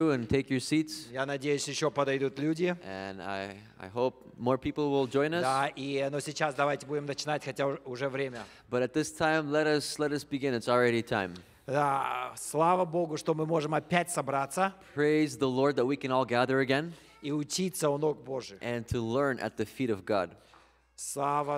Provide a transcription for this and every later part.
and take your seats. Я надеюсь, еще подойдут люди. And I hope more people will join us. Да, но сейчас давайте будем начинать, хотя уже время. But at this time, let us begin. It's already time. Да, слава Богу, что мы можем опять собраться Praise the Lord that we can all gather again и учиться у ног Божьих. and to learn at the feet of God. Слава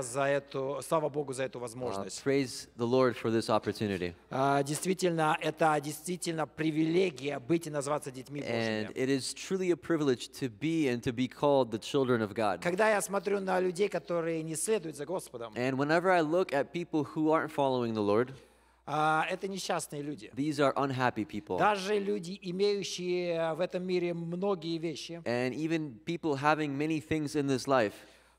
Богу за эту возможность. Praise the Lord for this opportunity. Действительно, это действительно привилегия быть и называться детьми And Божьими. it is truly a privilege to be and to be called the children of God. Когда я смотрю на людей, которые не следуют за Господом, And whenever I look at people who aren't following the Lord, это несчастные люди. these are unhappy people. Даже люди, имеющие в этом мире многие вещи, And even people having many things in this life,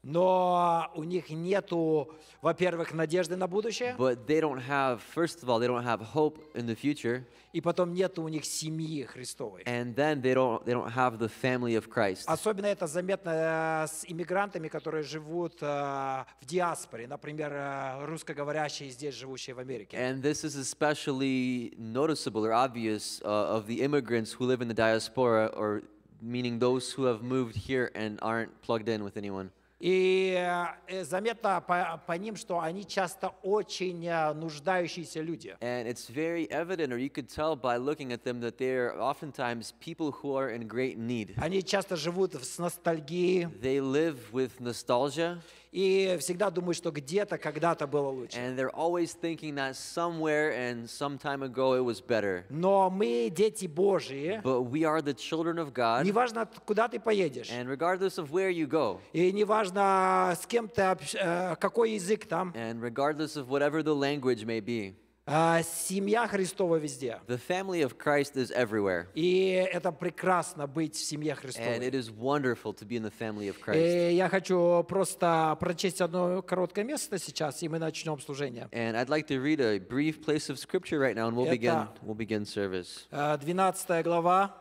но у них нету, во-первых, надежды на будущее, but they don't have, first of all, they don't have hope in the future, и потом нету у них семьи Христовой. and then they don't have the family of Christ. Особенно это заметно с иммигрантами, которые живут в диаспоре, например, русскоговорящие здесь живущие в Америке. And this is especially noticeable or obvious of the immigrants who live in the diaspora, or meaning those who have moved here and aren't plugged in with anyone. И заметно по ним, что они часто очень нуждающиеся люди. And it's very evident, or you could tell by looking at them, that they're oftentimes people who are in great need. Они часто живут с ностальгией They live with nostalgia, и всегда думают, что где-то когда-то было лучше. and they're always thinking that somewhere and some time ago it was better. Но мы дети Божьи. But we are the children of God, Неважно, куда ты поедешь, and regardless of where you go, и неважно, с кем ты, какой язык там, and regardless of whatever the language may be, семья Христова везде. the family of Christ is everywhere. И это прекрасно быть в семье And Христовой. it is wonderful to be in the family of Christ. И я хочу просто прочесть одно короткое место сейчас, и мы начнем служение. And I'd like to read a brief place of scripture right now, and we'll begin service. 12 глава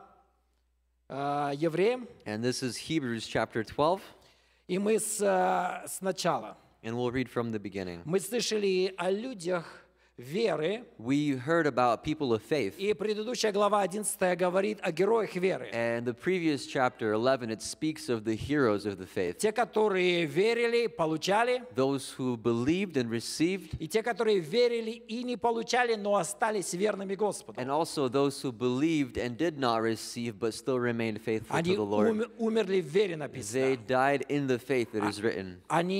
Евреям, And this is Hebrews chapter 12, и мы сначала. and we'll read from the beginning. Мы слышали о людях веры, We heard about people of faith, и предыдущая глава 11 говорит о героях веры. and the previous chapter 11, it speaks of the heroes of the faith. Те, которые верили, получали, Those who believed and received, и те, которые верили и не получали, но остались верными Господу. and also those who believed and did not receive but still remained faithful to Они the Lord. умерли в вере, They написано. died in the faith, it is written.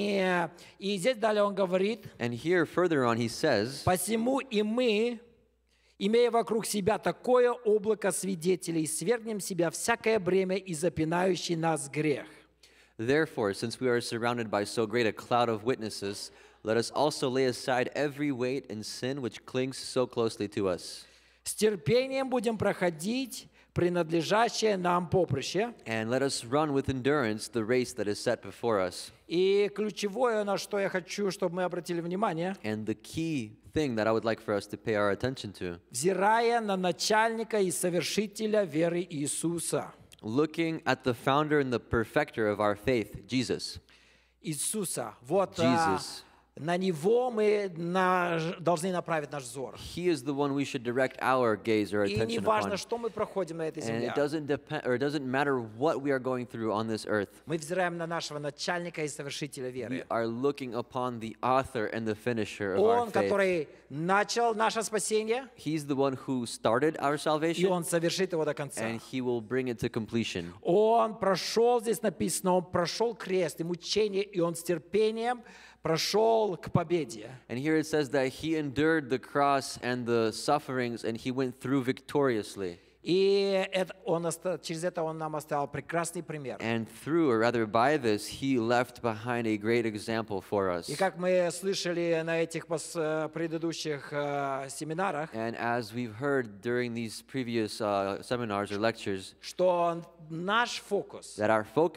И здесь далее он говорит, And here further on he says, «Посему и мы, имея вокруг себя такое облако свидетелей, свергнем себя всякое бремя и запинающий нас грех». Therefore, since we are surrounded by so great a cloud of witnesses, let us also lay aside every weight and sin which clings so closely to us. С терпением будем проходить принадлежащее нам поприще. And let us run with endurance the race that is set before us. И ключевое, на что я хочу, чтобы мы обратили внимание, And the key thing that I would like for us to pay our attention to, взирая на начальника и совершителя веры Иисуса. looking at the founder and the perfecter of our faith, Jesus. Иисуса. Вот Jesus. на Него мы должны направить наш взор. He is the one we should direct our gaze or И attention не важно, upon. что мы проходим на этой And земле. it doesn't depend, or it doesn't matter what we are going through on this earth. Мы взираем на нашего начальника и совершителя We веры. are looking upon the author and the finisher of our Он, faith. который начал наше спасение, He's the one who started our и salvation, Он совершит его до конца. and he will bring it to completion. Он прошел, здесь написано, Он прошел крест и мучение, и Он с терпением прошел к победе. And here it says that he endured the cross and the sufferings, and he went through victoriously. И через это Он нам оставил прекрасный пример. And through, or rather by this, he left behind a great example for us. И как мы слышали на этих предыдущих семинарах, And as we've heard during these previous seminars or lectures, что наш фокус that our focus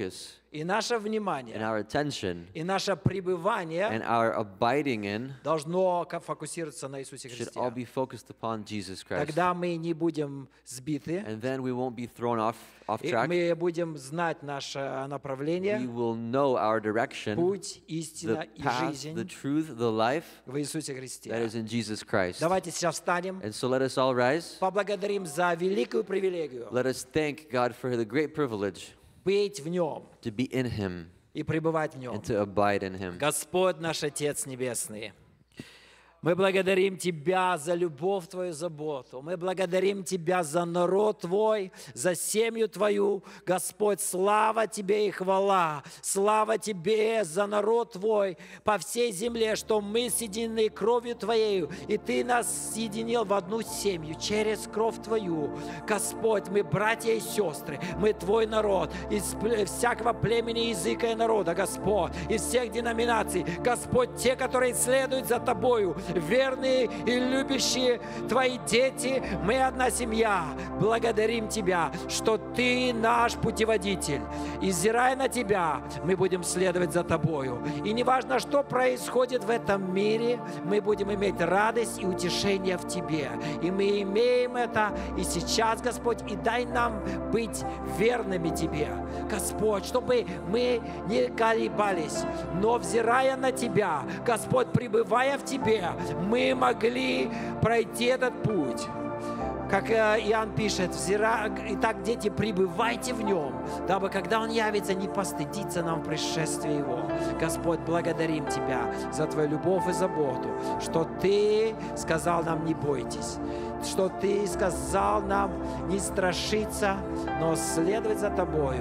И наше and внимание, our attention и наше пребывание and our abiding in должно фокусироваться на Иисусе should Христе. all be focused upon Jesus Christ. Тогда мы не будем сбиты, And then we won't be thrown off и track. мы будем знать наше We направление, will know our direction, путь, истина the и path, the жизнь truth, the life в Иисусе that Христе. is in Jesus Christ. Давайте сейчас встанем, And so let us all rise. поблагодарим за великую привилегию Let us thank God for the great privilege быть в Нем to be in Him и пребывать в Нем. and to abide in Him. Господь наш Отец Небесный, мы благодарим Тебя за любовь Твою, заботу. Мы благодарим Тебя за народ Твой, за семью Твою. Господь, слава Тебе и хвала. Слава Тебе за народ Твой по всей земле, что мы соединены кровью Твоею, и Ты нас соединил в одну семью через кровь Твою. Господь, мы братья и сестры, мы Твой народ, из всякого племени, языка и народа, Господь, из всех деноминаций. Господь, те, которые следуют за Тобою, верные и любящие Твои дети, мы одна семья. Благодарим Тебя, что Ты наш путеводитель. И взирая на Тебя, мы будем следовать за Тобою. И неважно, что происходит в этом мире, мы будем иметь радость и утешение в Тебе. И мы имеем это и сейчас, Господь, и дай нам быть верными Тебе, Господь, чтобы мы не колебались, но взирая на Тебя, Господь, пребывая в Тебе, мы могли пройти этот путь. Как Иоанн пишет, «Итак, дети, пребывайте в Нем, дабы, когда Он явится, не постыдиться нам в пришествии Его». Господь, благодарим Тебя за Твою любовь и заботу, что Ты сказал нам не бойтесь, что Ты сказал нам не страшиться, но следовать за Тобою.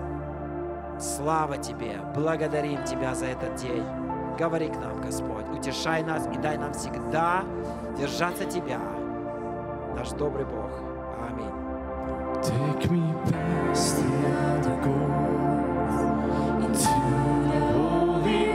Слава Тебе, благодарим Тебя за этот день. Говори к нам, Господь, утешай нас и дай нам всегда держаться Тебя, наш добрый Бог. Аминь. Take me past the other goals into the holy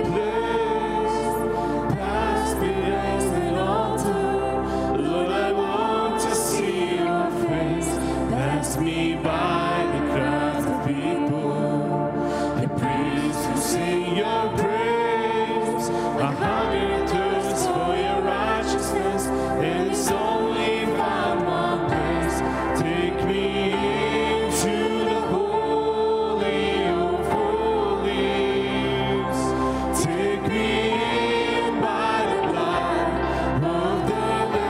place, past the exit altar. Lord, I want to see Your face. Pass me by the crowds of people and praise to sing Your praise. A hunger thirsts for Your righteousness, and it's only found one place. Take me into the holy of holies. Take me in by the blood of the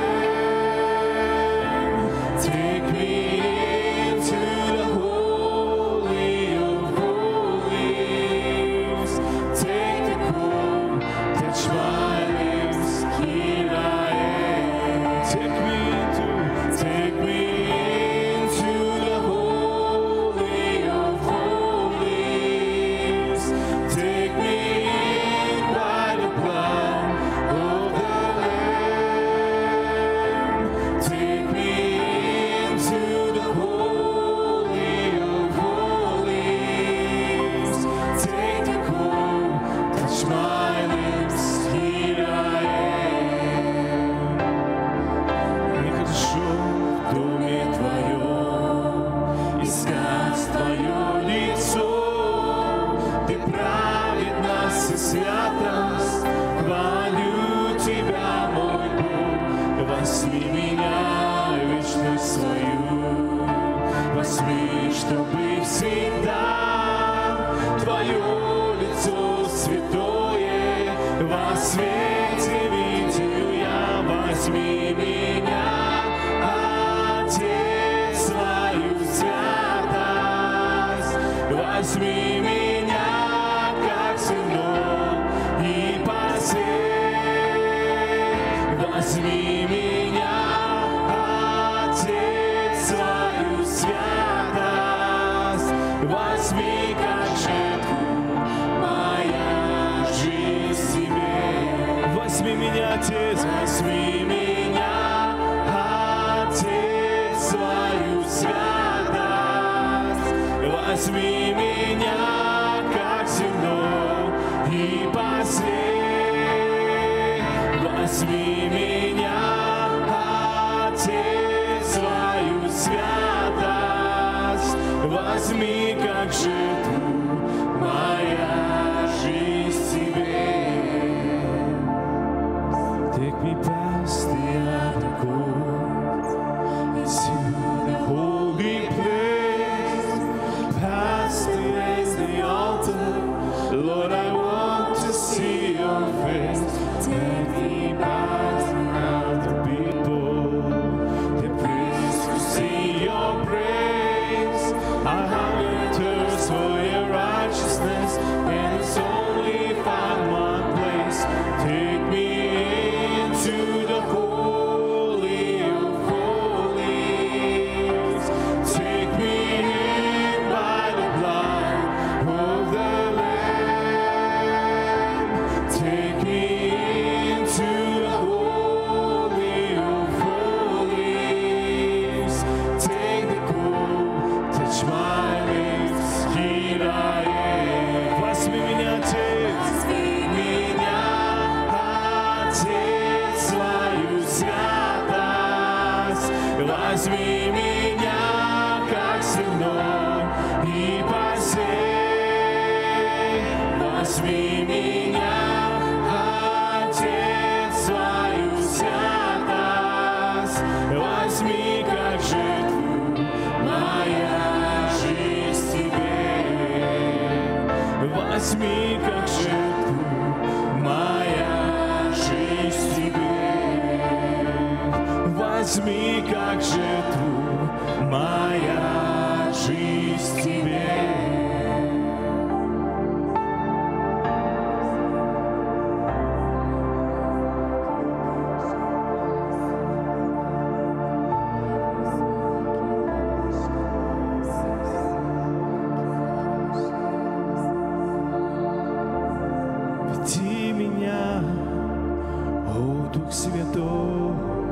Lamb. Take me into the holy of holies. Take the cold, touch my lips, here I am. Take me into the holy of holies. Take me in by the blood of the Lamb. Take me into the holy of holies. Take the cold, touch my lips, here I am. Не хочу в доме Твоем искать Твое лицо. Ты праведность и святость, хвалю Тебя, мой Бог. Возьми меня в вечность свою, возьми, чтобы всегда Твое лицо святое во свете видел я. Возьми меня, Отец, свою святость, возьми меня, как сынов, и посей. Возьми меня, Отец, свою святость, возьми, как жертву, моя жизнь Тебе. Возьми меня, Отец, возьми меня, Отец, свою святость, возьми меня, как сынов, и посей. Возьми меня, Отец, свою святость, возьми, как жертву, моя жизнь тебе. Take me past the outer court into the holy place, past the the altar. Lord, I want to see your face. Take me past the crowd of people, the priests who sing your praise. I hunger and thirst for your righteousness, and it's only found one place. Take me into the holy of holies. Take me in by the blood of the Lamb. Take me into the holy of holies. Take the cold, touch my lips, here I am. Возьми меня, Отец, свою святость. Возьми меня, как сынов, и посей. Возьми меня, Отец, свою святость. Возьми, как жертву, моя жизнь тебе. Возьми, как жертву, моя жизнь тебе. Возьми, как жертву, моя жизнь тебе. Веди меня, о Дух Святой,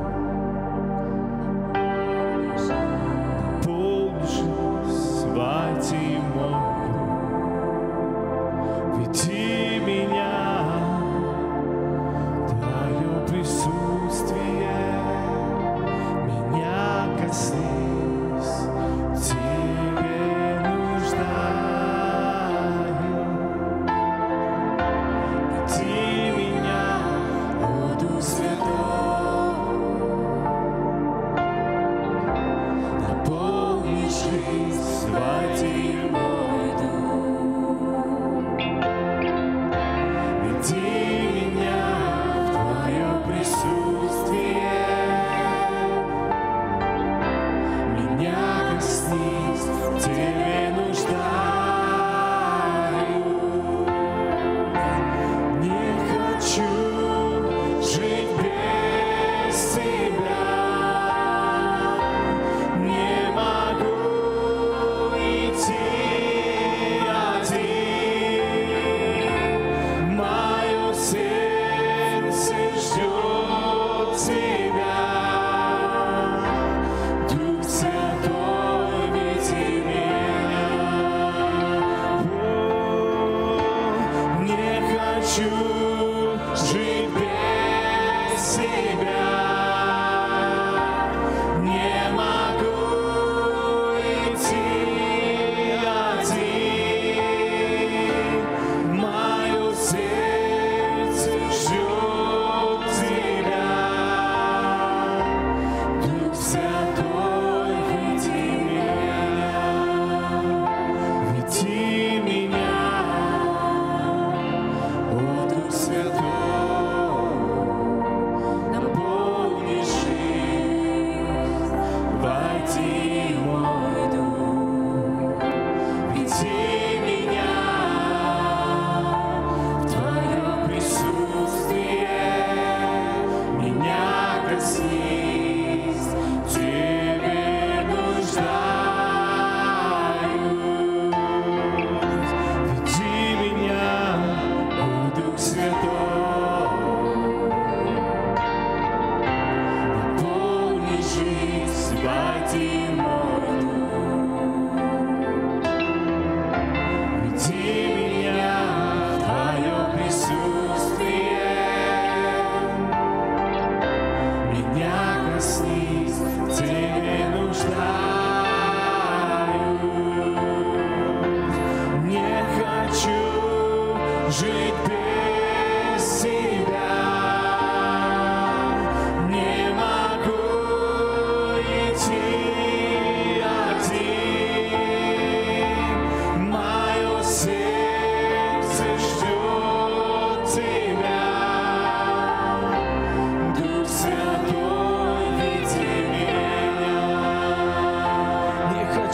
наполни жизнь святым мой. Веди меня, Твое присутствие меня коснись, в Тебе нуждаюсь. Веди меня, о Дух Святой, наполни жизнь святым мой дух. Веди меня в Твое присутствие, меня коснись, в Тебе нуждаюсь. Не хочу жить без Тебя, не могу идти один. Мое сердце ждет Тебя, Дух Святой, веди меня.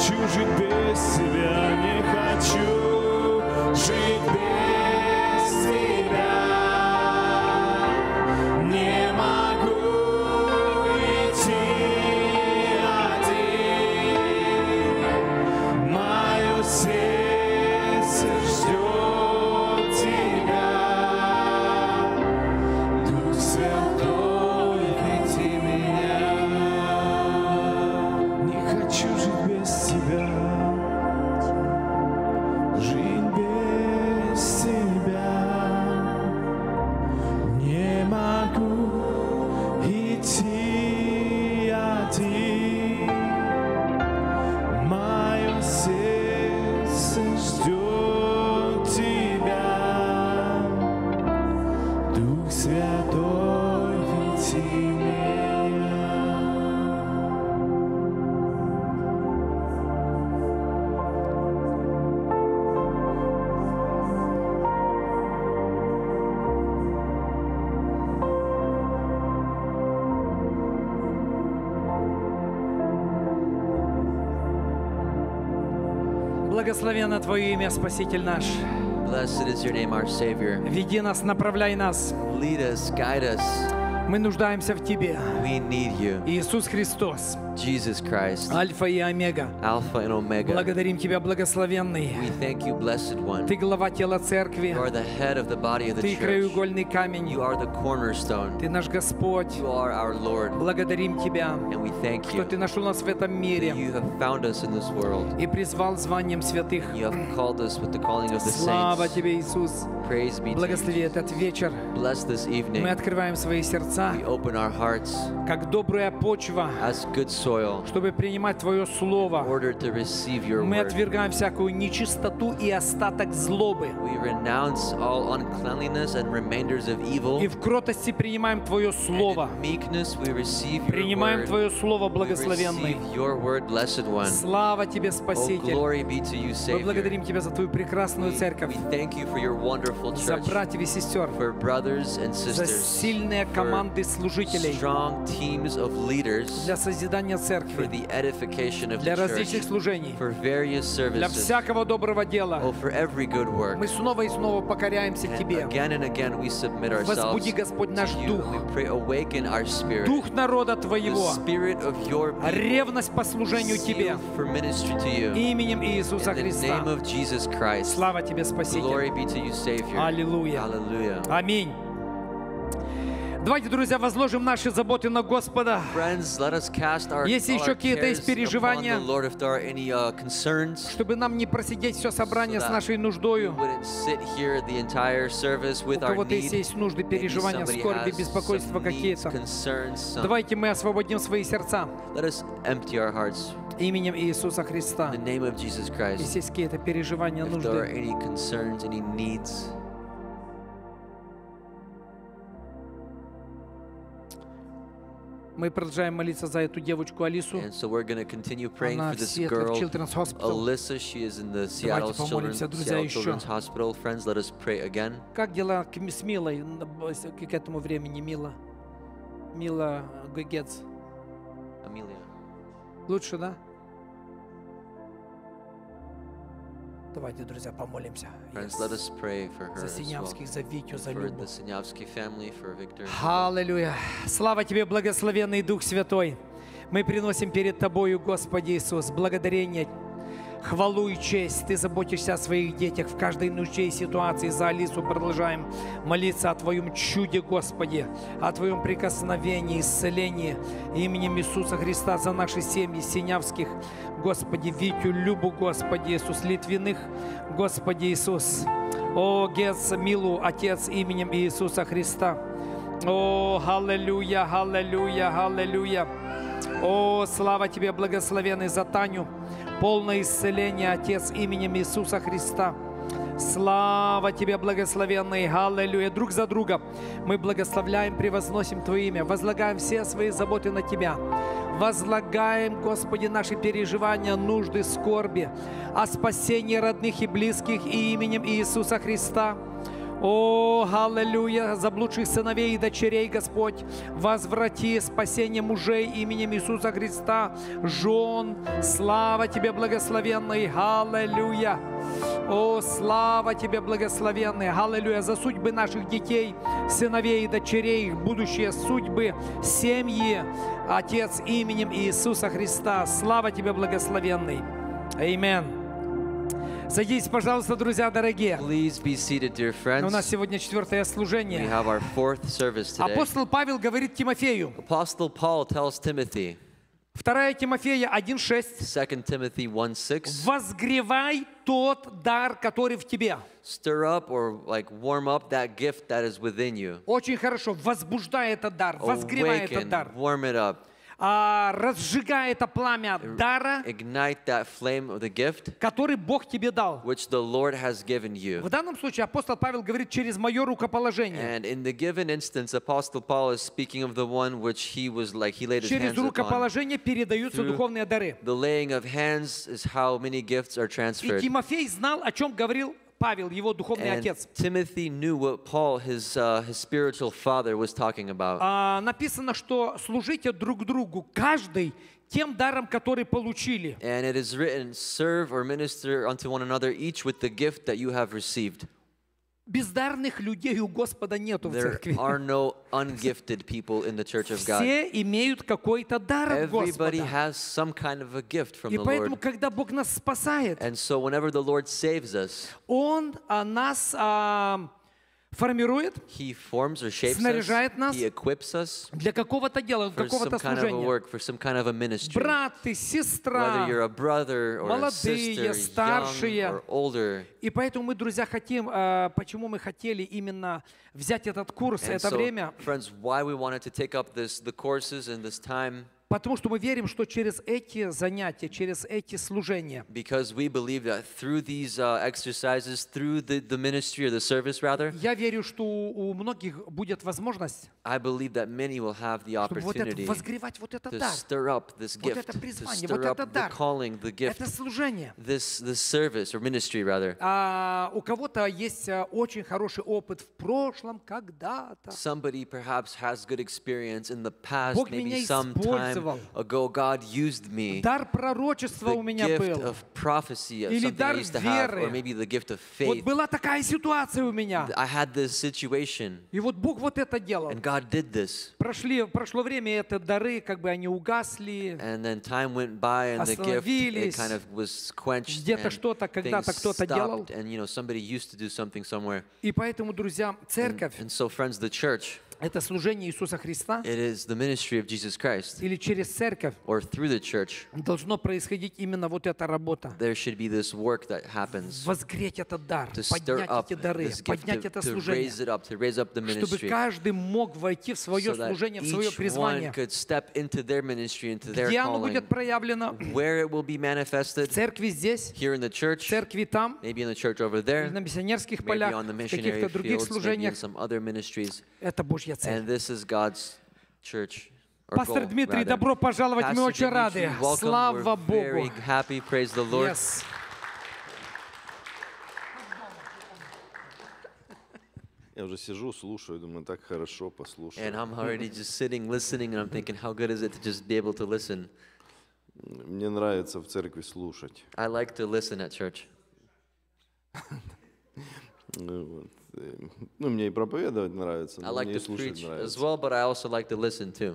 хочу жить без тебя, не хочу жить без тебя. Не могу идти один. Мое сердце ждет тебя. Дух Святой, веди меня. Не хочу жить без тебя. Жить без тебя. Не могу идти один. Мое сердце ждет тебя. Дух Святой, веди меня. Благословенно Твое имя, Спаситель наш. Blessed is your name, our Savior. Веди нас, направляй нас. Lead us, guide us. Мы нуждаемся в Тебе. We need you. Иисус Христос, Jesus Christ, Альфа и Омега. Alpha and Omega. Благодарим Тебя, благословенный. We thank you, Blessed One. Ты глава тела церкви. You are the head of the body of the Ты church. краеугольный камень. You are the cornerstone. Ты наш Господь. You are our Lord. Благодарим Тебя, And we thank что you Ты нашел нас в этом that мире you have found us in this world. и призвал званием святых. You have called us with the calling of the Слава saints. Тебе, Иисус. Praise be to Благослови you. этот вечер. Bless this evening. Мы открываем свои сердца, We open our hearts как добрая почва, as good soil чтобы принимать Твое in Слово. order to receive your Мы word. отвергаем всякую нечистоту и остаток злобы. We renounce all uncleanliness and remainders of evil. И в кротости принимаем Твое And Слово. in meekness we receive your Принимаем word. Твое Слово, We благословенный. receive your word, Blessed One. Слава Тебе, Oh, Спаситель. glory be to you, Мы Savior. благодарим Тебя за Твою прекрасную церковь, We thank you for your wonderful за church, братьев и сестер, for brothers and за sisters, сильные команды служителей strong teams of leaders, для созидания for церкви, the edification of для the различных church, служений, for various для services, всякого доброго дела. oh, for every good work. Мы снова и снова покоряемся And Тебе. again we submit ourselves Возбуди, Господь, наш to you. дух, We pray, awaken our spirit, дух народа the Твоего, spirit of your people, ревность по служению Тебе, zeal for ministry to you. именем Иисуса In the Христа. name of Jesus Christ. Слава Тебе, Спаситель. Glory be to you, Savior. Аллилуйя. Hallelujah. Аминь. Давайте, друзья, возложим наши заботы на Господа. Friends, let us cast our, Если all еще our какие-то есть cares upon переживания, the Lord. If there are any concerns, чтобы нам не просидеть все собрание so с that нашей we нуждою. wouldn't sit here the entire service У with our кого-то need. есть нужды, Maybe переживания, somebody скорби, has беспокойства some needs, какие-то. concerns, some. Давайте мы освободим свои сердца Let us empty our hearts именем Иисуса Христа. in the name of Jesus Christ. Если есть какие-то переживания, If there are нужды, any concerns, any needs, мы продолжаем молиться за эту девочку Алису. and so we're going to continue praying Она for в this Сиэтле, в girl, Children's Hospital. Alyssa. She is in the Seattle помолимся, друзья, Seattle еще. Children's Hospital. Friends, let us pray again. Как дела с Милой к этому времени, Мила? Мила Гегец. Amelia. Лучше, да? Давайте, друзья, помолимся. Friends, let us pray for her За as well. Синявских, за Витю, за For Любу. the Sinyavsky family, for Victor. Аллилуйя. Слава Тебе, благословенный Дух Святой. Мы приносим перед Тобою, Господи Иисус, благодарение, хвалу и честь. Ты заботишься о своих детях в каждой нужде и ситуации. За Алису продолжаем молиться о Твоем чуде, Господи, о Твоем прикосновении, исцелении именем Иисуса Христа за наши семьи, Синявских, Господи, Витю, Любу, Господи Иисус, Литвиных, Господи Иисус. О, Гец, Милу, Отец, именем Иисуса Христа. О, аллилуйя, аллилуйя, аллилуйя. О, слава Тебе, благословенный за Таню. Полное исцеление, Отец, именем Иисуса Христа. Слава Тебе, благословенный, аллилуйя. Друг за друга мы благословляем, превозносим Твое имя, возлагаем все свои заботы на Тебя. Возлагаем, Господи, наши переживания, нужды, скорби, о спасении родных и близких и именем Иисуса Христа. О, аллилуйя, заблудших сыновей и дочерей, Господь, возврати спасение мужей именем Иисуса Христа, жен, слава Тебе, благословенный, аллилуйя. О, слава Тебе, благословенный, аллилуйя, за судьбы наших детей, сыновей и дочерей, их будущие судьбы, семьи, Отец, именем Иисуса Христа, слава Тебе, благословенный. Аминь. Садитесь, пожалуйста, друзья дорогие. Please be seated, dear У нас friends. сегодня 4-е We служение. have our fourth service today. Апостол Павел говорит Тимофею, Apostle Paul tells Timothy, 2 Тимофея 1:6, 2 Timothy 1:6, возгревай тот дар, который в тебе. stir up or like warm up that gift that is within you. Очень хорошо, возбуждай этот дар, возгревай этот Awaken, дар. warm it up. Разжигай это пламя дара, Ignite that flame of the gift который Бог тебе дал. which the Lord has given you. В данном случае апостол Павел говорит через мое рукоположение. And in the given instance, Apostle Paul is speaking of the one which he was like, he laid his Через hands upon. рукоположение передаются Through духовные дары. The laying of hands is how many gifts are И transferred. Тимофей знал, о чем говорил Павел, его духовный And отец. Timothy knew what Paul, his spiritual father, was talking about. Написано, что служите друг другу, каждый тем даром, который получили. And it is written, serve or minister unto one another, each with the gift that you have received. Бездарных людей у Господа нету в There церкви. are no ungifted people in the church of God. Все имеют какой-то дар от Everybody Господа. has some kind of a gift from И the поэтому, Lord. когда Бог нас спасает, And so whenever the Lord saves us, Он нас формирует He forms or shapes us, снаряжает нас He equips us для какого-то дела, for some какого-то kind of a служения. work, for some kind of a ministry. Брат и сестра. Whether you're a brother or a молодые, sister, young старшие. or older. И поэтому мы, друзья, хотим, почему мы хотели именно взять этот курс, And это so, время, friends, why we wanted to take up the courses and this time, потому что мы верим, что через эти занятия, через эти служения because we believe that through these exercises, through the ministry or the service rather, я верю, что у многих будет возможность, I believe that many will have the чтобы вот это, opportunity возгревать вот этот to дар, stir up this вот gift, это to призвание, вот stir up этот the дар, calling, the gift, это служение. this service or ministry rather. У кого-то есть очень хороший опыт в прошлом, когда-то. Somebody perhaps has good experience in the past, Бог меня maybe some time использовал. ago God used me. Дар пророчества The у меня gift был. of prophecy, Или something I дар used to have, веры. or maybe the gift of Вот faith. была такая ситуация у меня. I had this situation, И вот Бог вот это делал. and God did this. Прошло время, и это дары, как бы они угасли. And then time went by, and the gift, it Остановились. kind of was quenched, Где-то and что-то, когда-то things кто-то делал. stopped, and somebody used to do something somewhere. И поэтому, друзья, церковь And so, friends, the church, — это служение Иисуса Христа, it is the ministry of Jesus Christ, или через церковь or through the church, должно происходить именно вот эта работа. there should be this work that happens Возгреть этот дар, to stir поднять up эти дары, this gift, поднять это to служение, raise it up, to raise up the чтобы ministry, каждый мог войти в свое so that служение, в свое each one призвание. could step into their ministry, into their Где оно calling, будет проявлено? where it will be В manifested, церкви здесь, here in the в church, церкви там, maybe in the church over или there, на миссионерских maybe полях, on the в missionary каких-то других fields, maybe in служениях. some other ministries. Это Божья And цель. this is God's church. Or Пастор goal, Дмитрий, rather. добро пожаловать, мы Pastor очень Dimitri, рады. welcome. Слава We're very Богу. happy. Praise the Lord. Yes. Я уже сижу, слушаю, думаю, так хорошо послушаю. And I'm already just sitting, listening, and I'm thinking, how good is it to just be able to listen? Мне нравится в церкви слушать. I like to listen at church. Мне и проповедовать нравится, I но like мне и to слушать preach as нравится. well, but I also like to listen too.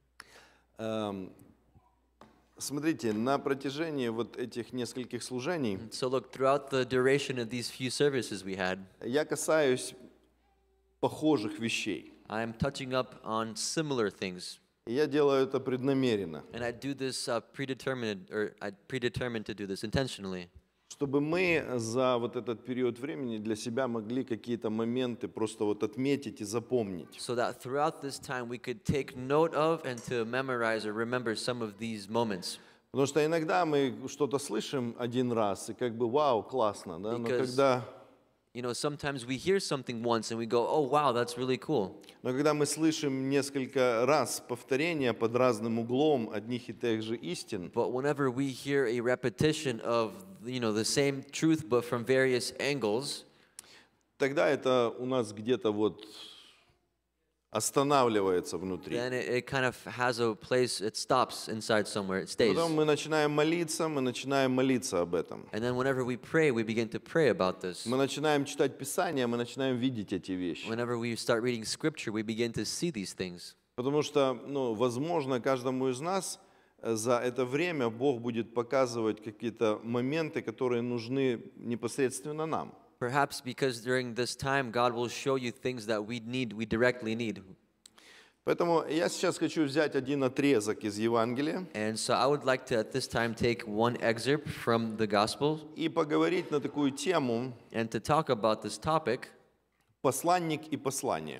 Смотрите, на протяжении вот этих нескольких служений So look, throughout the duration of these few services we had, я касаюсь похожих вещей. I am touching up on similar things. И я делаю это преднамеренно, And I do this predetermined, or I predetermined to do this intentionally. чтобы мы за вот этот период времени для себя могли какие-то моменты просто вот отметить и запомнить. So that throughout this time we could take note of and to memorize or remember some of these moments. Потому что иногда мы что-то слышим один раз, и как бы вау, классно, да? Но Because- когда, Sometimes we hear something once and we go, oh wow, that's really cool. но когда мы слышим несколько раз повторения под разным углом одних и тех же истин, But whenever we hear a repetition of, the same truth but from various angles, тогда это у нас где-то вот останавливается внутри. then it kind of has a place, it stops inside somewhere, it stays. Потом мы начинаем молиться об этом. And then whenever we pray, we begin to pray about this. Мы начинаем читать Писание, мы начинаем видеть эти вещи. Whenever we start reading scripture, we begin to see these things. Потому что, возможно, каждому из нас за это время Бог будет показывать какие-то моменты, которые нужны непосредственно нам. Perhaps because during this time, God will show you things that we directly need. Поэтому я сейчас хочу взять один отрезок из Евангелия And so I would like to at this time take one excerpt from the gospel и поговорить на такую тему and to talk about this topic. «Посланник и послание».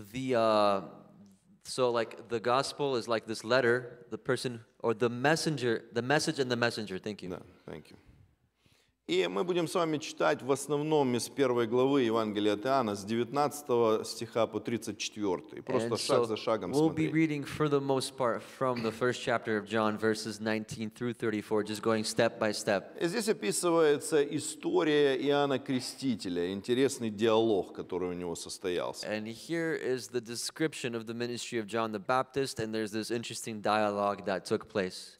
So like the gospel is like this letter, the person or the messenger, the message and the messenger. Thank you. Да, thank you. И мы будем с вами читать в основном из первой главы Евангелия от Иоанна с 19 стиха по 34. Просто And шаг so за шагом we'll be смотреть. reading for the most part from the first chapter of John, verses 19 through 34, just going step by step. И здесь описывается история Иоанна Крестителя, интересный диалог, который у него состоялся. And here is the description of the ministry of John the Baptist, and there's this interesting dialogue that took place.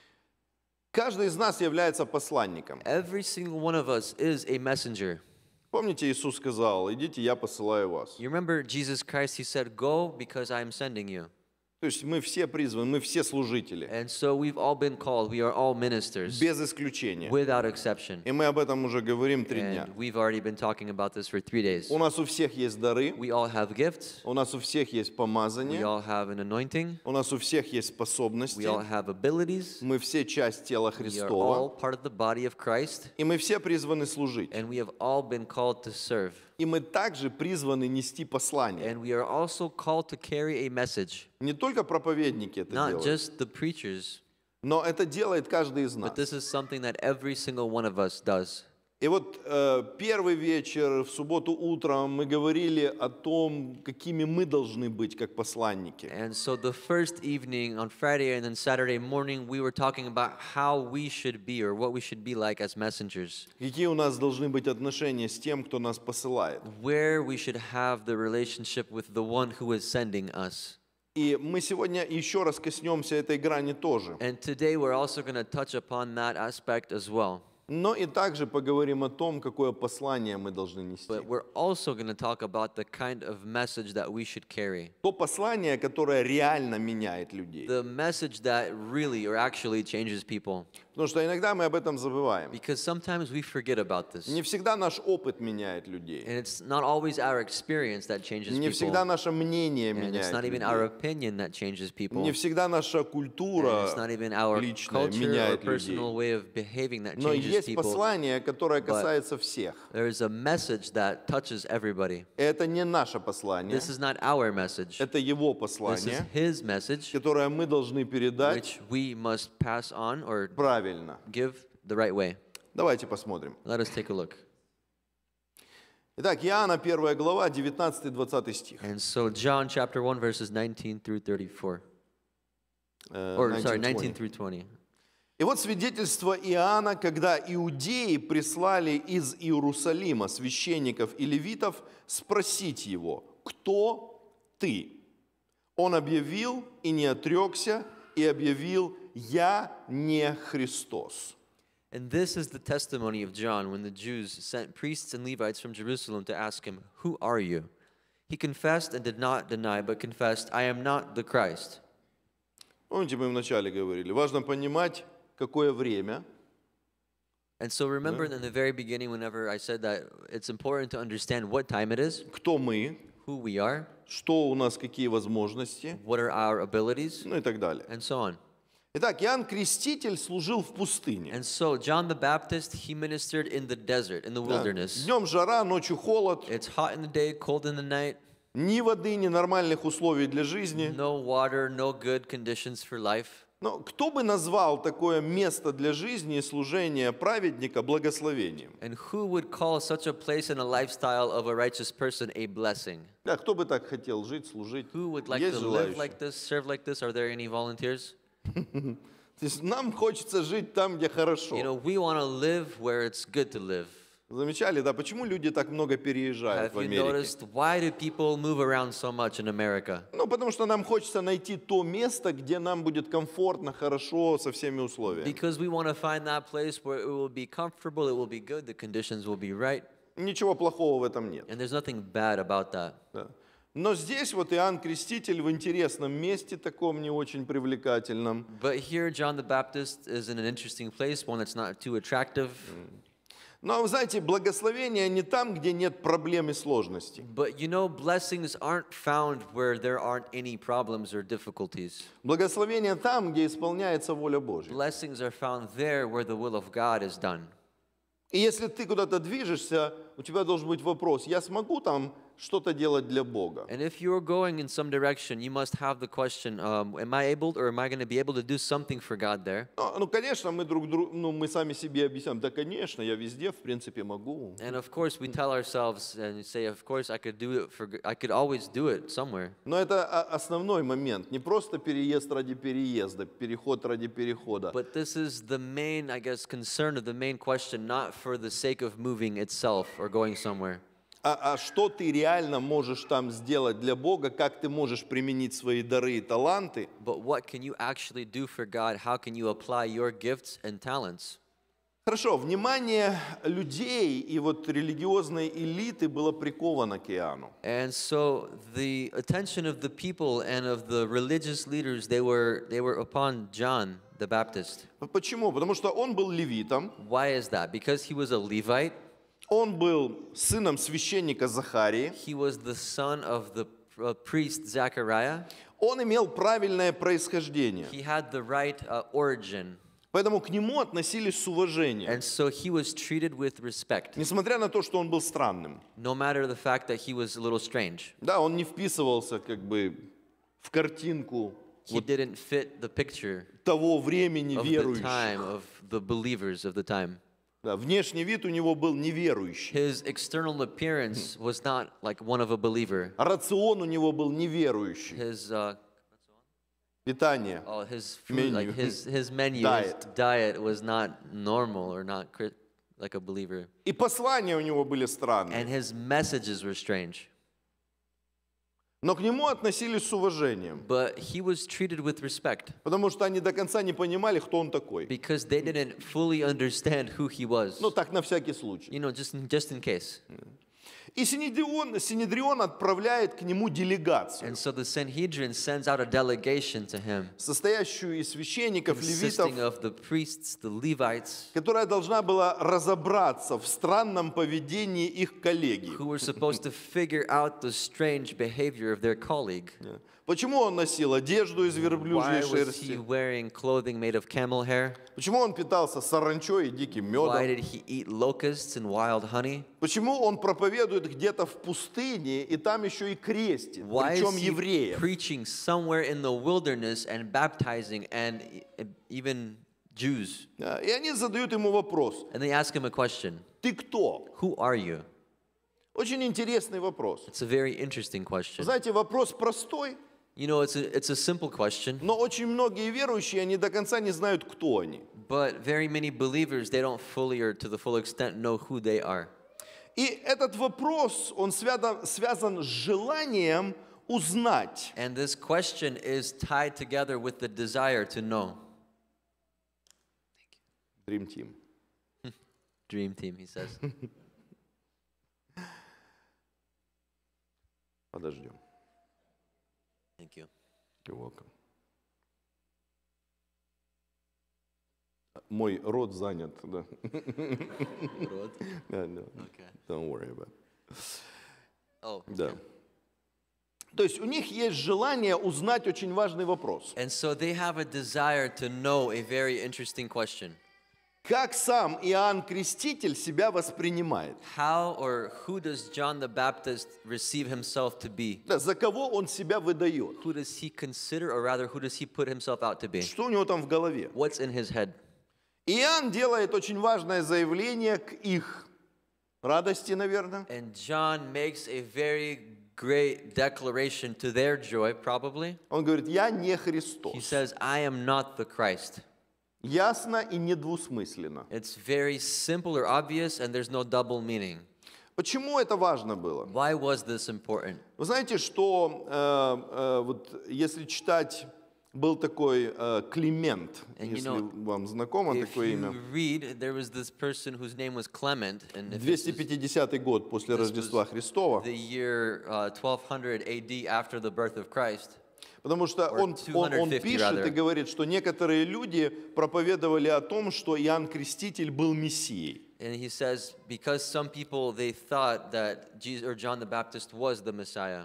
Каждый из нас является посланником. Every single one of us is a messenger. Помните, Иисус сказал: «Идите, я посылаю вас». You remember Jesus Christ, he said, "Go because I am sending you." То есть мы все призваны, мы все служители, And so we've all been called. We are all ministers без исключения. without exception. И мы об этом уже говорим 3 дня. And we've already been talking about this for 3 days. У нас у всех есть дары, We all have gifts. у нас у всех есть We помазание, all have an anointing. у нас у всех есть We способности. all have abilities. Мы все часть тела We are all Христова, part of the body of Christ. и мы все призваны служить. And we have all been called to serve. И мы также призваны нести послание. And we are also called to carry a message. Не только проповедники это Not делают, just the preachers, но это делает каждый из нас. but this is something that every single one of us does. И вот первый вечер, в субботу утром мы говорили о том, какими мы должны быть как посланники. And so the first evening on Friday and then Saturday morning, we were talking about how we should be or what we should be like as messengers. Какие у нас должны быть отношения с тем, кто нас посылает. Where we should have the relationship with the one who is sending us. И мы сегодня еще раз коснемся этой грани тоже. And today we're also going to touch upon that aspect as well. Но и также поговорим о том, какое послание мы должны нести. But we're also going to talk about the kind of message that we should carry. То послание, которое реально меняет людей. The message that really or actually changes people. Потому что иногда мы об этом забываем. Because sometimes we forget about this. Не всегда наш опыт меняет людей. And it's not always our experience that changes Не всегда people. наше мнение And it's меняет not even our людей. opinion that changes people. Не And всегда наша культура it's not even our личная culture or меняет personal людей. way of behaving that Но changes есть people. послание, которое касается всех. There is a message that touches everybody. Это не наше послание, This is not our message. это его This is послание, his message, которое мы должны передать which we must pass on or правильно. give the right way. Давайте посмотрим. Let us take a look. Итак, Иоанна 1 глава, 19-20 стих. And so John chapter 1 verses 19 through 34. Or sorry, 19 through 20. И вот свидетельство Иоанна, когда иудеи прислали из Иерусалима священников и левитов спросить его: «Кто ты?» Он объявил и не отрекся, и объявил: «Я не Христос». And this is the testimony of John when the Jews sent priests and Levites from Jerusalem to ask him, "Who are you?" He confessed and did not deny, but confessed, "I am not the Christ." Помните, мы вначале говорили, важно понимать, какое время, And so remember in the very beginning, whenever I said that it's important to understand what time it is, кто мы, who we are, что у нас, какие возможности, what are our abilities, ну и так далее. and so on. Итак, Иоанн Креститель служил в пустыне. And so John the Baptist, he ministered in the desert, in the Да. wilderness. Днем жара, ночью холод, It's hot in the day, cold in the night, ни воды, ни нормальных условий для жизни. no water, no good conditions for life. Но кто бы назвал такое место для жизни и служения праведника благословением? And who would call such a place and a lifestyle of a righteous person a blessing? Да, кто бы так хотел жить, служить? Who would like Есть to live желающие? like this, serve like this? Are there any volunteers? То есть нам хочется жить там, где хорошо. You know, we want to live where it's good to live. Замечали, да? Почему люди так много переезжают Have в you Америке? noticed why do people move around so much in America? Ну, потому что нам хочется найти то место, где нам будет комфортно, хорошо, со всеми условиями. Because we want to find that place where it will be comfortable, it will be good, the conditions will be right, Ничего плохого в этом нет. and there's nothing bad about that. Да. Но здесь вот Иоанн Креститель в интересном месте, таком не очень привлекательном. But here, John the Baptist is in an interesting place, one that's not too attractive. Но вы знаете, благословение не там, где нет проблем и сложностей. But you know, blessings aren't found where there aren't any problems or difficulties. Благословение там, где исполняется воля Божья. Blessings are found there where the will of God is done. И если ты куда-то движешься, у тебя должен быть вопрос, я смогу там что-то делать для Бога? And if you're going in some direction, you must have the question, am I able or am I going to be able to do something for God there? Ну, конечно, мы сами себе объясняем, да, конечно, я везде, в принципе, могу. And of course, we tell ourselves and say, of course, I could always do it somewhere. Но это основной момент, не просто переезд ради переезда, переход ради перехода. But this is the main, I guess, concern of the main question, not for the sake of moving itself or going somewhere. А что ты реально можешь там сделать для Бога, как ты можешь применить свои дары и таланты, But what can you actually do for God? How can you apply your gifts and talents? Хорошо, внимание людей и вот религиозной элиты было приковано к Иоанну. And so the attention of the people and of the religious leaders, they were upon John the Baptist. Почему? Потому что он был левитом, Why is that? Because he was a Levite. он был сыном священника Захарии, He was the son of the priest Zechariah. он имел правильное происхождение, He had the right origin. поэтому к нему относились с уважением, And so he was treated with respect, несмотря на то, что он был странным. no matter the fact that he was a little strange. Да, он не вписывался как бы в картинку He didn't fit the picture того времени of the верующих. time, of the believers of the time. Да, внешний вид у него был неверующий. His external appearance was not like one of a believer. Рацион у него был неверующий. His Питание. his food, like Menu. his menu, Diet. his diet was not normal or not like a believer. И послания у него были And странные. his messages were strange. Но к нему относились с уважением. But he was treated with respect Потому что они до конца не понимали, кто он такой. because they didn't fully understand who he was. Ну так на всякий случай. You know, just in case. И Синедрион отправляет к нему делегацию, And so the Sanhedrin sends out a delegation to him, состоящую из священников, левитов, consisting of the priests, the Levites, которая должна была разобраться в странном поведении их коллеги. who were supposed to figure out the strange behavior of their colleague. Почему он носил одежду из верблюжьей Why was he шерсти? wearing clothing made of camel hair? Почему он питался саранчой и диким Why медом? did he eat locusts and wild honey? Почему он проповедует где-то в пустыне и там еще и крестит, Why причем is he евреев? preaching somewhere in the wilderness and baptizing and even Jews? Да, и они задают ему вопрос. And they ask him a question. Ты кто? Who are you? Очень интересный вопрос. It's a very interesting question. Знаете, вопрос простой, You know, it's a simple question, но очень многие верующие, они до конца не знают, кто они. but very many believers, they don't fully or to the full extent know who they are. И этот вопрос, он связан с желанием узнать. And this question is tied together with the desire to know. Dream Team. Dream team, he says. Подождем. Thank you. You're welcome. Мой рот занят, да. Да, да. Okay. Don't worry about it. Oh. Да. То есть у них есть желание узнать очень важный вопрос. And so they have a desire to know a very interesting question. Как сам Иоанн Креститель себя воспринимает? How or who does John the Baptist receive himself to be? Да, за кого он себя выдает? Who does he consider, or rather, who does he put himself out to be? Что у него там в голове? What's in his head? Иоанн делает очень важное заявление к их радости, наверное. And John makes a very great declaration to their joy, probably. Он говорит, я не He Христос, says, I am not the Christ. ясно и недвусмысленно. It's very simple or obvious, and there's no double meaning. Почему это важно было? Why was this important? Вы знаете, что вот если читать, был такой Климент, And you если know, вам знакомо If такое you имя. read, there was this person whose name was Clement, and if this is 250 год после This was Рождества Христова, the year 1200 AD after the birth of Christ. потому что or он 250 пишет rather. и говорит, что некоторые люди проповедовали о том, что Иоанн Креститель был Мессией. And he says, because some people, they thought that Jesus or John the Baptist was the Messiah.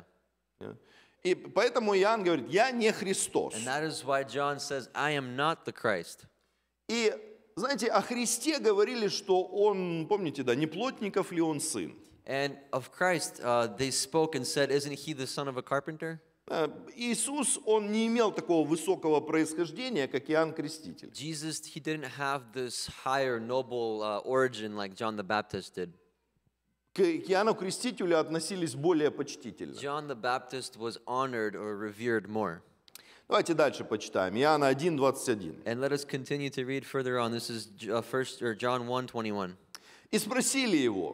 И поэтому Иоанн говорит, я не Христос. And that is why John says, I am not the Christ. И знаете, о Христе говорили, что он, помните, да, не плотников ли он сын? And of Christ, they spoke and said, isn't he the son of a carpenter? Иисус, он не имел такого высокого происхождения, как Иоанн Креститель. Jesus, he didn't have this higher noble origin like John the Baptist did. К Иоанну Крестителю относились более почтительно. John the Baptist was honored or revered more. Давайте дальше почитаем. Иоанна 1:21. And let us continue to read further on. This is John 1:21. И спросили его,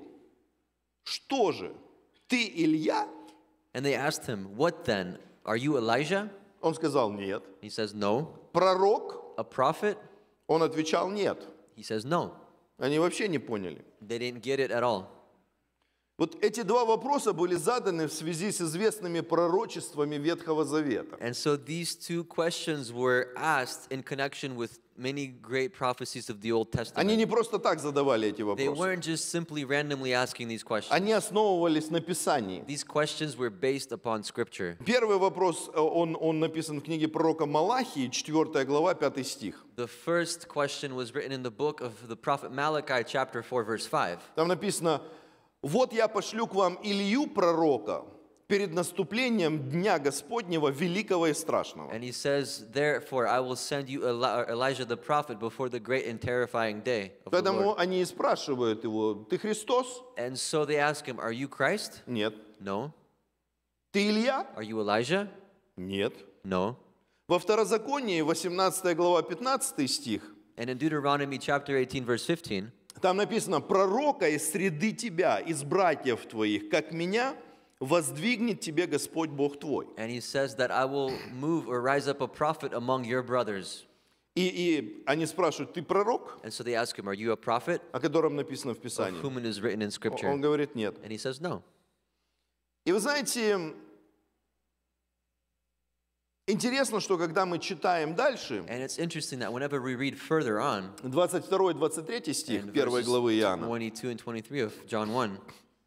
что же, ты Илья? And they asked him, what then? Are you Elijah? Он сказал, нет. He says, no. Пророк? A prophet? Он отвечал, нет. He says, no. Они вообще не поняли. They didn't get it at all. Вот эти два вопроса были заданы в связи с известными пророчествами Ветхого Завета. And so these two questions were asked in connection with many great prophecies of the Old Они не Testament. просто так задавали эти They вопросы. weren't just simply randomly asking these questions. Они основывались на Писании. These questions were based upon Scripture. Первый вопрос, он написан в книге пророка Малахии, 4 глава, 5 стих. The first question was written in the book of the prophet Malachi, chapter 4, verse 5. Там написано, вот я пошлю к вам Илью пророка перед наступлением Дня Господнего великого и страшного. And he says, therefore, I will send you Elijah the prophet before the great and terrifying day of the Поэтому Lord. они и спрашивают его, ты Христос? And so they ask him, are you Christ? Нет. No. Ты Илья? Are you Elijah? Нет. No. Во Второзаконии, 18 глава, 15 стих, And in Deuteronomy chapter 18, verse 15, там написано, пророка из среды тебя, из братьев твоих, как меня, воздвигнет тебе Господь Бог твой. and he says that I will move or rise up a prophet among your brothers. И они спрашивают, ты пророк, And so they ask him, are you a prophet? о котором написано в Of Писании? whom it is written in Scripture. Он говорит, нет. And he says, no. И вы знаете, интересно, что когда мы читаем дальше, And it's interesting that whenever we read further on, 22-23 стих in 1 verses главы Иоанна, 22 and 23 of John 1,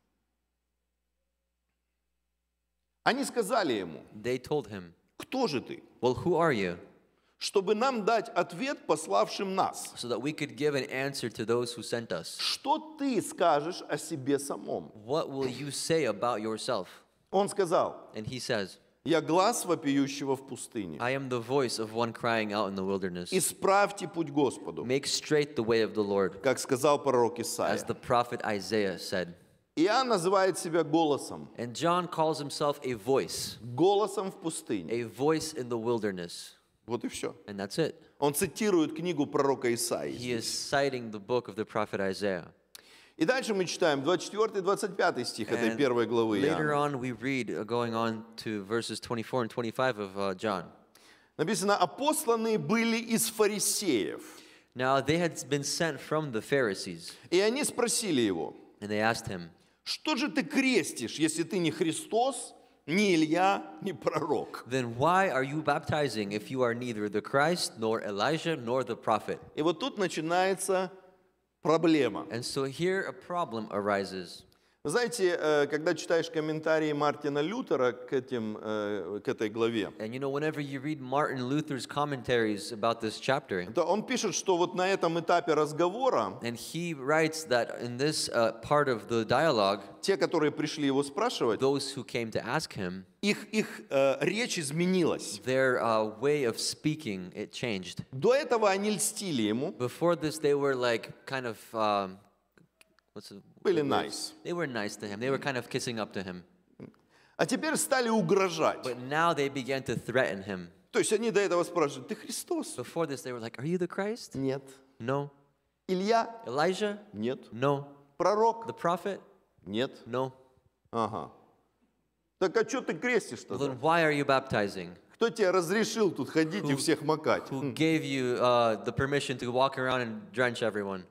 они сказали ему, they told him, кто же ты? well, who are you? Чтобы нам дать ответ пославшим нас. So that we could give an answer to those who sent us. Что ты скажешь о себе самом? What will you say about yourself? Он сказал, And he says, я глас вопиющего в пустыне. I am the voice of one crying out in the wilderness. Исправьте путь Господу, Make straight the way of the Lord, как сказал пророк as Исаия. the prophet Isaiah said. Иоанн называет себя голосом, And John calls himself a voice голосом в пустыне. in the wilderness. Вот и все. And that's it. Он цитирует книгу пророка Исаии. He is citing the book of the prophet Isaiah. И дальше мы читаем 24-25 стих этой And первой главы later Иоанна. on, we read, going on to verses 24 and 25 of John. Написано, а посланные были из фарисеев. Now, they had been sent from the Pharisees, И они спросили его, and they asked him, что же ты крестишь, если ты не Христос, не Илья, не пророк? then why are you baptizing if you are neither the Christ, nor Elijah, nor the prophet? И вот тут начинается проблема. And so here a problem arises. Вы знаете, когда читаешь комментарии Мартина Лютера к этой главе, And you know, whenever you read Martin Luther's commentaries about this chapter, то он пишет, что вот на этом этапе разговора and he writes that in this part of the dialogue, те, которые пришли его спрашивать, those who came to ask him, их речь изменилась. their way of speaking, it changed. До этого они льстили ему, Before this, they were like kind of, были nice. They were nice to him. They were kind of kissing up to him. А теперь стали угрожать. But now they began to threaten him. То есть они до этого спрашивают, ты Христос? Before this, they were like, "Are you the Christ?" Нет. No. Илья? Elijah? Нет. No. Пророк? The prophet? Нет. No. Ага. Так а что ты крестишь Well, тогда? then why are you baptizing? Кто тебе разрешил тут ходить и всех макать? Who gave you the permission to walk around and drench everyone?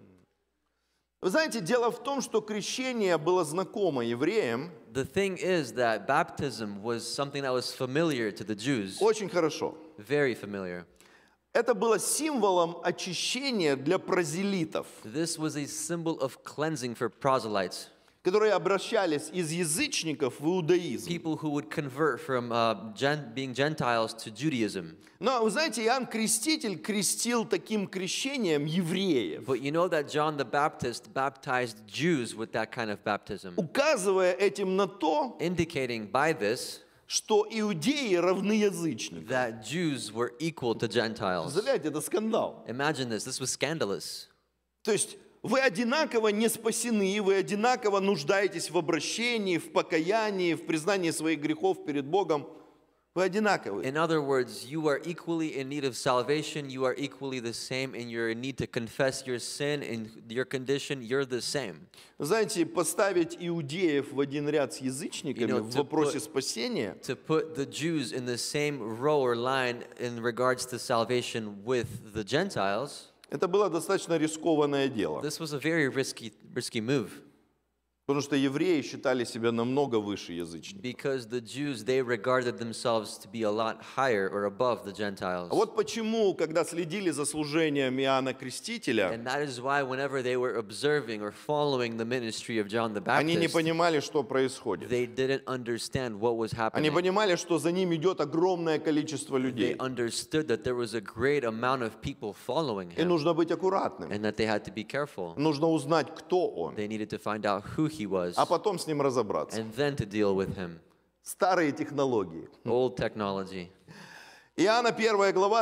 Вы знаете, дело в том, что крещение было знакомо евреям The thing is that baptism was something that was familiar to the Jews, очень хорошо. very familiar. Это было символом очищения для прозелитов, This was a symbol of cleansing for proselytes, которые обращались из язычников в иудаизм. people who would convert from being Gentiles to Judaism. Но вы знаете, Иоанн Креститель крестил таким крещением евреев, But you know that John the Baptist baptized Jews with that kind of baptism, указывая этим на то, indicating by this что иудеи равны язычникам. that Jews were equal to Gentiles. Представляете, это скандал. Imagine this was scandalous. То есть вы одинаково не спасены, вы одинаково нуждаетесь в обращении, в покаянии, в признании своих грехов перед Богом. Вы одинаковы. In other words, you are equally in need of salvation. You are equally the same in your need to confess your sin and your condition. You're the same. Вы знаете, поставить иудеев в один ряд с язычниками в вопросе спасения, To put the Jews in the same row or line in regards to salvation with the Gentiles, это было достаточно рискованное дело. this was a very risky move. Потому что евреи считали себя намного выше язычников. Because the Jews, they regarded themselves to be a lot higher or above the Gentiles. А вот почему, когда следили за служением Иоанна Крестителя, And that is why whenever they were observing or following the ministry of John the они не Baptist, понимали, что происходит. they didn't understand what was Они happening. понимали, что за ним идет огромное количество They людей. understood that there was a great amount of people following И him нужно быть аккуратным. and that they had to be careful. Нужно узнать, кто он, They needed to find out who he was а потом с ним разобраться. and then to deal with him. Старые технологии. Old technology. Иоанна 1 глава,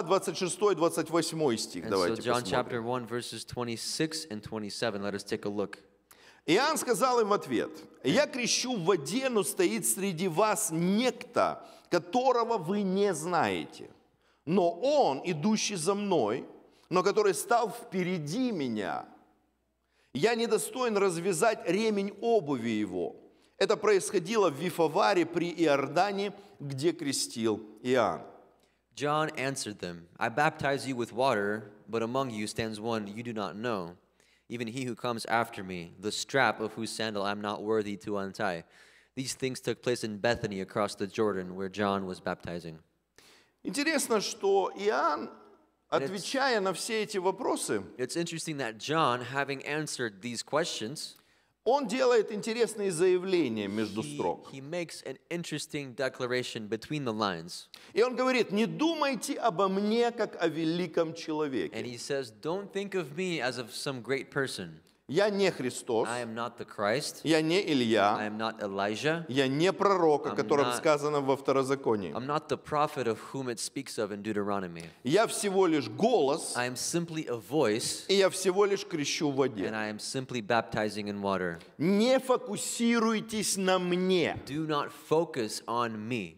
26-28 стих. And so Давайте John посмотрим. chapter 1 verses 26 and 27. Let us take a look. Иоанн сказал им в ответ: «Я крещу в воде, но стоит среди вас некто, которого вы не знаете. Но он, идущий за мной, но который стал впереди меня. Я недостоин развязать ремень обуви его». Это происходило в Вифаваре при Иордане, где крестил Иоанн. John answered them, I baptize you with water, but among you stands one you do not know, even he who comes after me, the strap of whose sandal I am not worthy to untie. These things took place in Bethany across the Jordan, where John was baptizing. Интересно, что Иоанн, отвечая на все эти вопросы, It's interesting that John, having answered these questions, он делает интересные заявления между строк. he makes an interesting declaration between the lines. И он говорит: «Не думайте обо мне, как о великом And человеке. he says, don't think of me as of some great person. Я не Христос, I am not the Christ. я не I Илья, am not Elijah. я не пророк, о I'm котором not- сказано во Второзаконии. I'm not the prophet of whom it speaks of in Deuteronomy. Я всего лишь голос, I am simply a voice, и я всего лишь крещу в and воде. I am simply baptizing in water. Не фокусируйтесь на мне». Do not focus on me.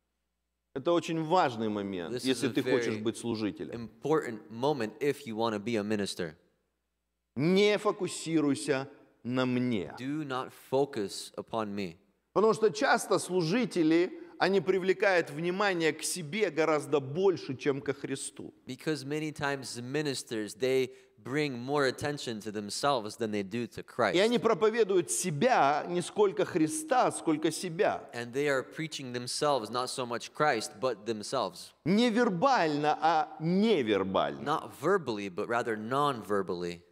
Это очень важный момент, This is если a ты хочешь very быть служителем. Important moment if you want to be a minister. Не фокусируйся на мне. Do not focus upon me. Потому что часто служители, они привлекают внимание к себе гораздо больше, чем ко Христу. Because many times the ministers, they bring more attention to themselves than they do to И Christ. они проповедуют себя не сколько Христа, сколько себя. And they are preaching themselves, not so much Christ, but themselves. Не вербально, а невербально. Not verbally, but rather non-verbally.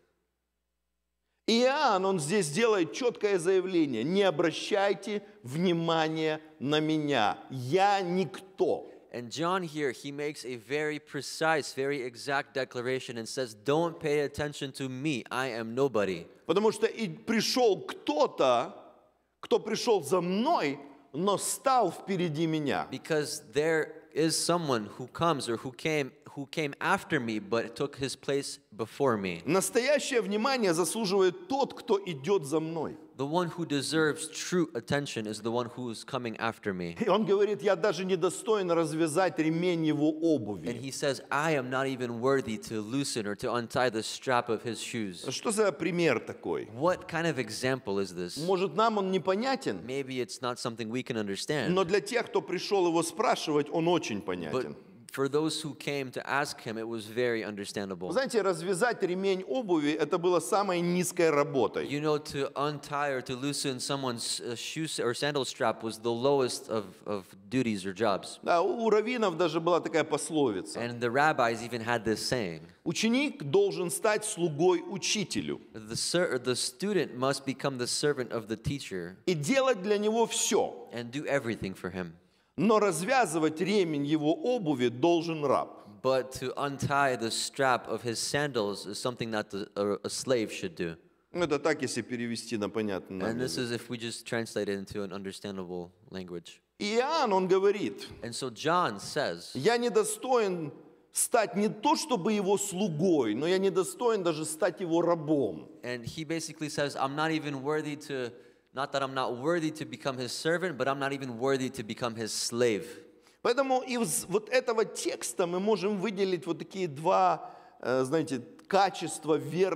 Иоанн, он здесь делает четкое заявление: не обращайте внимания на меня, я никто. And John here, he makes a very precise, very exact declaration and says, don't pay attention to me, I am nobody. Потому что и пришел кто-то, кто пришел за мной, но стал впереди меня. Because there is someone who comes or who who came after me, but took his place before me. Настоящее внимание заслуживает тот, кто идет за мной. The one who deserves true attention is the one who is coming after me. И он говорит, я даже не достоин развязать ремень его And обуви. he says, I am not even worthy to loosen or to untie the strap of his shoes. Что за пример такой? What kind of example is this? Может, нам он непонятен, Maybe it's not something we can understand, но для тех, кто пришел его спрашивать, он очень but понятен. for those who came to ask him, it was very Вы understandable. знаете, развязать ремень обуви – это было самой низкой работой. You know, to untie or to loosen someone's shoe or sandal strap was the lowest of duties or jobs. Да, у раввинов даже была такая пословица. And the rabbis even had this saying. Ученик должен стать слугой учителю The student must become the servant of the teacher и делать для него все. and do everything for him. Но развязывать ремень его обуви должен раб. But to untie the strap of his sandals is something that a slave should do. Ну, это так, если перевести на понятный нам And this язык. is if we just translate it into an understandable language. И Иоанн, он говорит, And so John says, я недостоин стать не то, чтобы его слугой, но я недостоин даже стать его рабом. and he basically says, I'm not even worthy to, not that I'm not worthy to become his servant, but I'm not even worthy to become his slave. Поэтому из вот этого текста мы можем выделить вот такие два, знаете, качества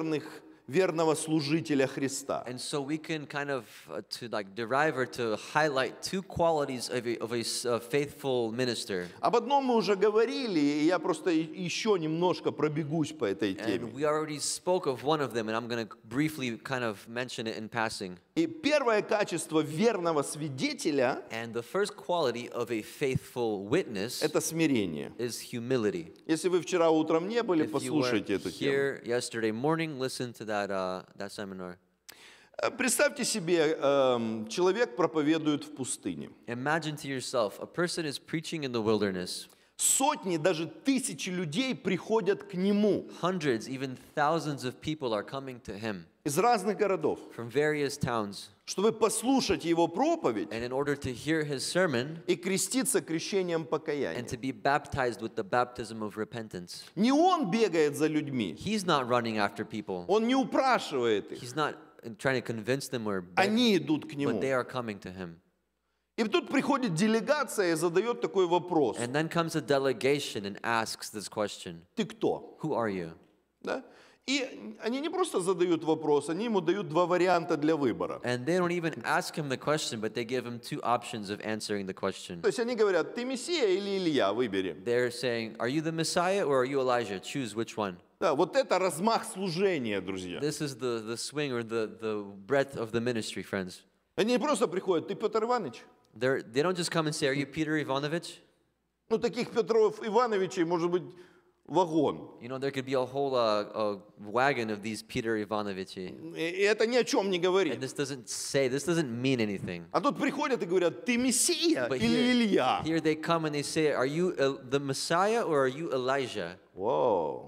верного служителя Христа. And so we can kind of to like derive or to highlight two qualities of a faithful minister. Об одном мы уже говорили, и я просто еще немножко пробегусь по этой теме. And we already spoke of one of them, and I'm going to briefly kind of mention it in passing. И первое качество верного свидетеля And the first quality of a faithful – witness это смирение. is humility. Если вы вчера утром не были, If you were послушайте эту тему. here yesterday morning, listen to that seminar. Представьте себе, человек проповедует в пустыне. Imagine to yourself, a person is preaching in the wilderness. Сотни, даже тысячи людей приходят к нему Hundreds, even thousands of people are coming to him из разных городов, from various towns. чтобы послушать его проповедь And in order to hear his sermon и креститься крещением and покаяния. to be baptized with the baptism of repentance. Не он бегает за людьми, He's not running after people. он не упрашивает их, He's not trying to convince them or beg, они идут к нему. but they are coming to him. И тут приходит делегация и задает такой вопрос. And then comes a delegation and asks this question. Ты кто? Who are you? Да? И они не просто задают вопрос, они ему дают два варианта для выбора. And they don't even ask him the question, but they give him two options of answering the question. То есть они говорят, ты Мессия или Илья, выбери. They're saying, are you the Messiah or are you Elijah? Choose which one. Да, вот это размах служения, друзья. This is the swing or the breadth of the ministry, friends. Они не просто приходят, ты Петр Иванович? They don't just come and say, are you Peter Ivanovich? Ну, таких Петров Ивановичей может быть вагон. You know, there could be a whole wagon of these Peter Ivanovich. И это ни о чем не говорит. And this doesn't mean anything. А тут приходят и говорят, ты Мессия But или Илья? here they come and they say, are you the Messiah or are you Elijah? Вау.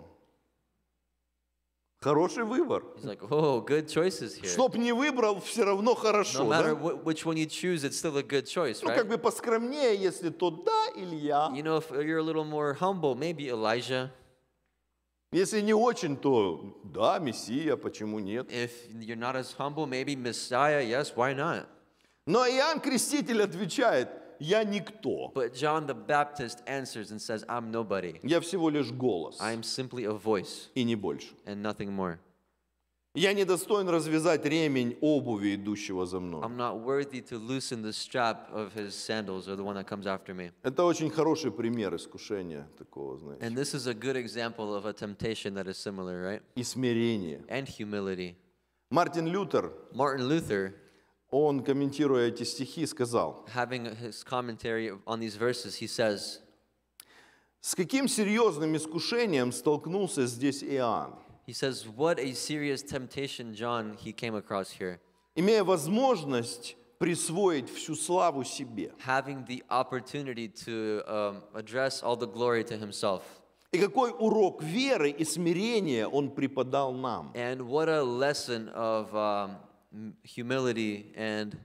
Хороший выбор. He's like, oh, good choices here. Чтоб не выбрал, все равно хорошо, No matter да? which one you choose, it's still a good choice, Ну, right? как бы поскромнее, если то да, Илья. You know, if you're a little more humble, maybe Elijah. Если не очень, то да, Мессия, почему нет? If you're not as humble, maybe Messiah, yes, why not? Но Иоанн Креститель отвечает, я никто. But John the Baptist answers and says, I'm nobody. Я всего лишь голос, I am simply a voice и не больше. and nothing more. Я недостоин развязать ремень обуви, идущего за мной. I'm not worthy to loosen the strap of his sandals or the one that comes after me. Это очень хороший пример искушения такого, And знаете. this is a good example of a temptation that is similar, right? И смирение. And humility. Мартин Лютер, Martin Luther, он, комментируя эти стихи, сказал, having his commentary on these verses, he says, с каким серьезным искушением столкнулся здесь Иоанн, he says, what a serious temptation John he came across here. имея возможность присвоить всю славу себе. Having the opportunity to address all the glory to himself. И какой урок веры и смирения он преподал нам. And what a lesson of humility and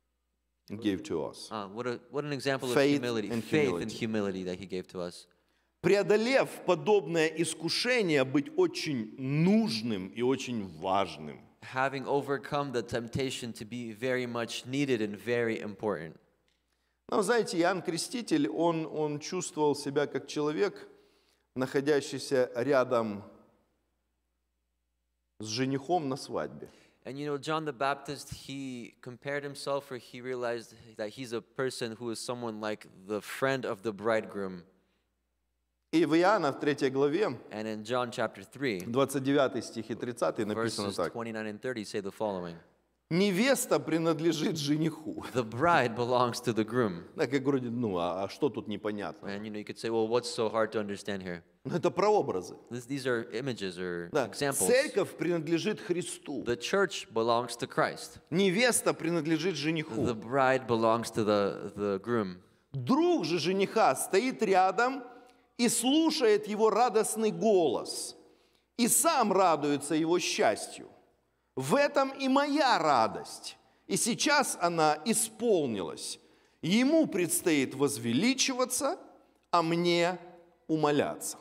Gave to us. what an example Faith of humility, and faith humility. and humility that he gave to us. преодолев подобное искушение, быть очень нужным и очень важным. Having overcome the temptation to be very much needed and very important. Но знаете, Иоанн Креститель, он чувствовал себя как человек, находящийся рядом с женихом на свадьбе. And you know, John the Baptist, he compared himself, or he realized that he's a person who is someone like the friend of the bridegroom. И в Иоанна в 3 главе, And in John chapter 3, 29 стих и 30 написано verses так. 29 and 30 say the following. Невеста принадлежит жениху. The bride belongs to the groom. Так как вроде, а что тут непонятно? And you know, you could say, well, what's so hard to understand here? Ну, это прообразы. These are images or Да. examples. Церковь принадлежит Христу. The church belongs to Christ. Невеста принадлежит жениху. The bride belongs to the groom. Друг же жениха стоит рядом и слушает его радостный голос, и сам радуется его счастью. В этом и моя радость, и сейчас она исполнилась. Ему предстоит возвеличиваться, а мне умоляться.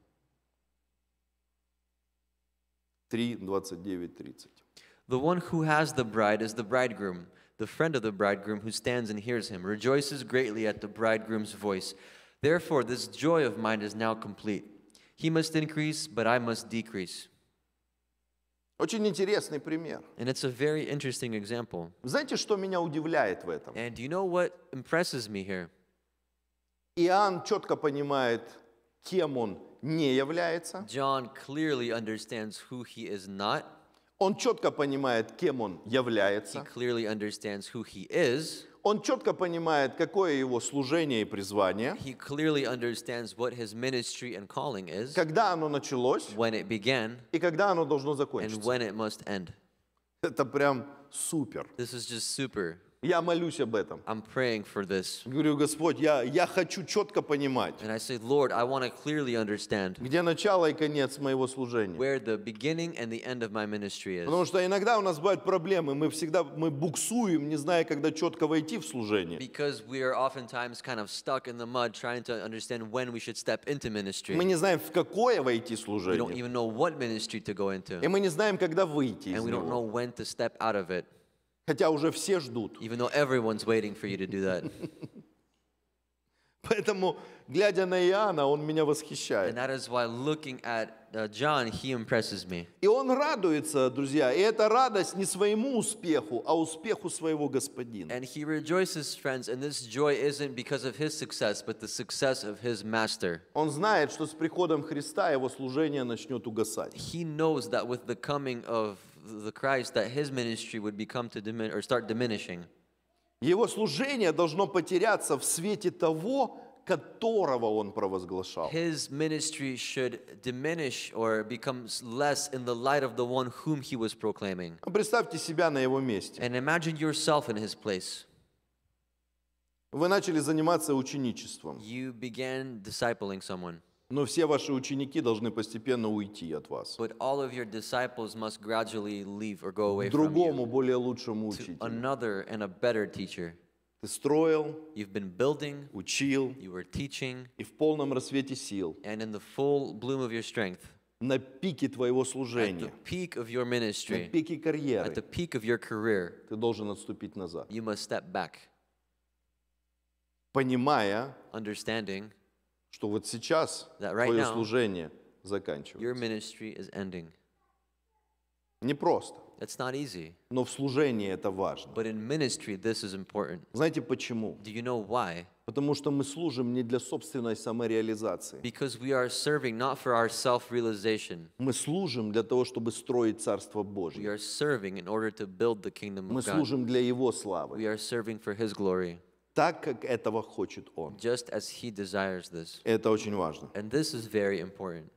3, 29, 30. The one who has the bride is the bridegroom. The friend of the bridegroom who stands and hears him rejoices greatly at the bridegroom's voice. Therefore, this joy of mine is now complete. He must increase, but I must decrease. Очень интересный пример. And it's a very interesting example. Знаете, что меня удивляет в этом? And do you know what impresses me here? Иоанн четко понимает, кем он не является. John clearly understands who he is not. Он четко понимает, кем он He является. clearly understands who he is. Он четко понимает, какое его служение и призвание. He clearly understands what his ministry and calling is, Когда оно началось when it began, и когда оно должно and закончиться. when it must end. Это прям супер. This is just super. Я молюсь об этом. I'm praying for this. Говорю, Господь, я хочу четко понимать, And I say, Lord, I want to clearly understand где начало и конец моего служения. where the beginning and the end of my ministry is. Потому что иногда у нас бывают проблемы, мы буксуем, не зная, когда четко войти в служение. Because we are oftentimes kind of stuck in the mud trying to understand when we should step into ministry. Мы не знаем, в какое войти We don't служение. even know what ministry to go into. И мы не знаем, когда выйти из And we don't know него. when to step out of it, Хотя уже все ждут. even though everyone's waiting for you to do that. Поэтому, глядя на Иоанна, он меня And восхищает. that is why looking at John, he impresses me. И он радуется, друзья, и эта радость не своему успеху, а успеху своего господина. And he rejoices, friends, and this joy isn't because of his success, but the success of his master. Он знает, что с приходом Христа его служение начнет угасать. He knows that with the coming of the Christ, that his ministry would become to start diminishing. Его служение должно потеряться в свете того, которого он провозглашал. His ministry should diminish or become less in the light of the one whom he was proclaiming. Представьте себя на его месте. And imagine yourself in his place. Вы начали заниматься ученичеством, You began discipling someone, но все ваши ученики должны постепенно уйти от вас. but all of your disciples must gradually leave or go away К from другому, you более лучшему to учителю. another and a better teacher. Ты строил, You've been building, учил, you were teaching, и в полном рассвете сил, and in the full bloom of your strength, на пике твоего at the служения, peak of your на ministry, пике at the карьеры, peak of your career, ты должен отступить назад, you must step back, понимая, understanding что вот сейчас That right твое now, служение your заканчивается. ministry is ending. Не просто, It's not easy, но в служении это важно. but in ministry, this is important. Знаете почему? Do you know why? Потому что мы служим не для собственной самореализации. Because we are serving not for our self-realization. Мы служим для того, чтобы строить Царство We Божье. are serving in order to build the kingdom Мы of God. служим для Его славы, We are serving for His glory, так, как этого хочет Он. just as He desires this. Это очень важно. And this is very important.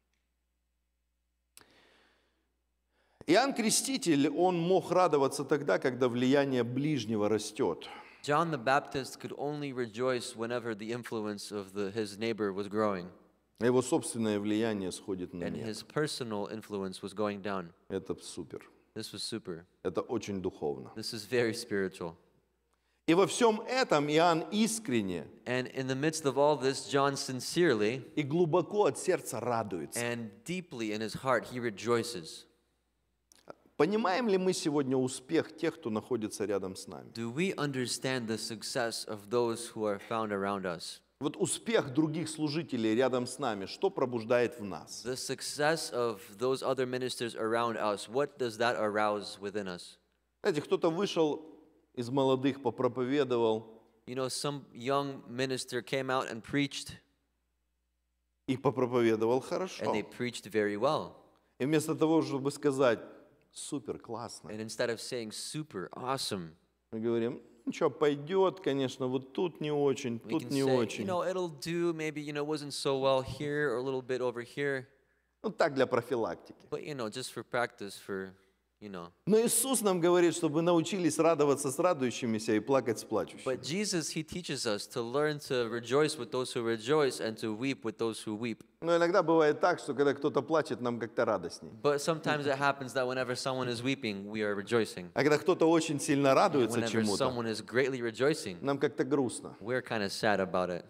Иоанн Креститель, он мог радоваться тогда, когда влияние ближнего растет. John the Baptist could only rejoice whenever the influence of his neighbor was growing А его собственное влияние сходит на and нет. his personal influence was going down. Это супер. This was super. Это очень духовно. This is very spiritual. И во всем этом Иоанн искренне And in the midst of all this, John sincerely и глубоко от сердца радуется. and deeply in his heart, he rejoices. Понимаем ли мы сегодня успех тех, кто находится рядом с нами? Do we understand the success of those who are found around us? Вот успех других служителей рядом с нами, что пробуждает в нас? The success of those other ministers around us, what does that arouse within us? Знаете, кто-то вышел из молодых, попроповедовал You know, some young minister came out and preached, и попроповедовал хорошо. and they preached very well. И вместо того, чтобы сказать, супер, классно, And instead of saying super awesome, мы говорим, ну что, пойдет, конечно, вот тут не очень, we тут can не say, очень. it'll do, maybe, wasn't so well here or a little bit over here, Ну так для профилактики. but, just for practice, Но Иисус нам говорит, чтобы мы научились радоваться с радующимися и плакать с плачущими. But Jesus, he teaches us to learn to rejoice with those who rejoice and to weep with those who weep. Но иногда бывает так, что когда кто-то плачет, нам как-то радостней. But sometimes it happens that whenever someone is weeping, we are rejoicing. А когда кто-то очень сильно радуется Whenever чему-то, someone is greatly rejoicing, нам как-то грустно. we're kind of sad about it.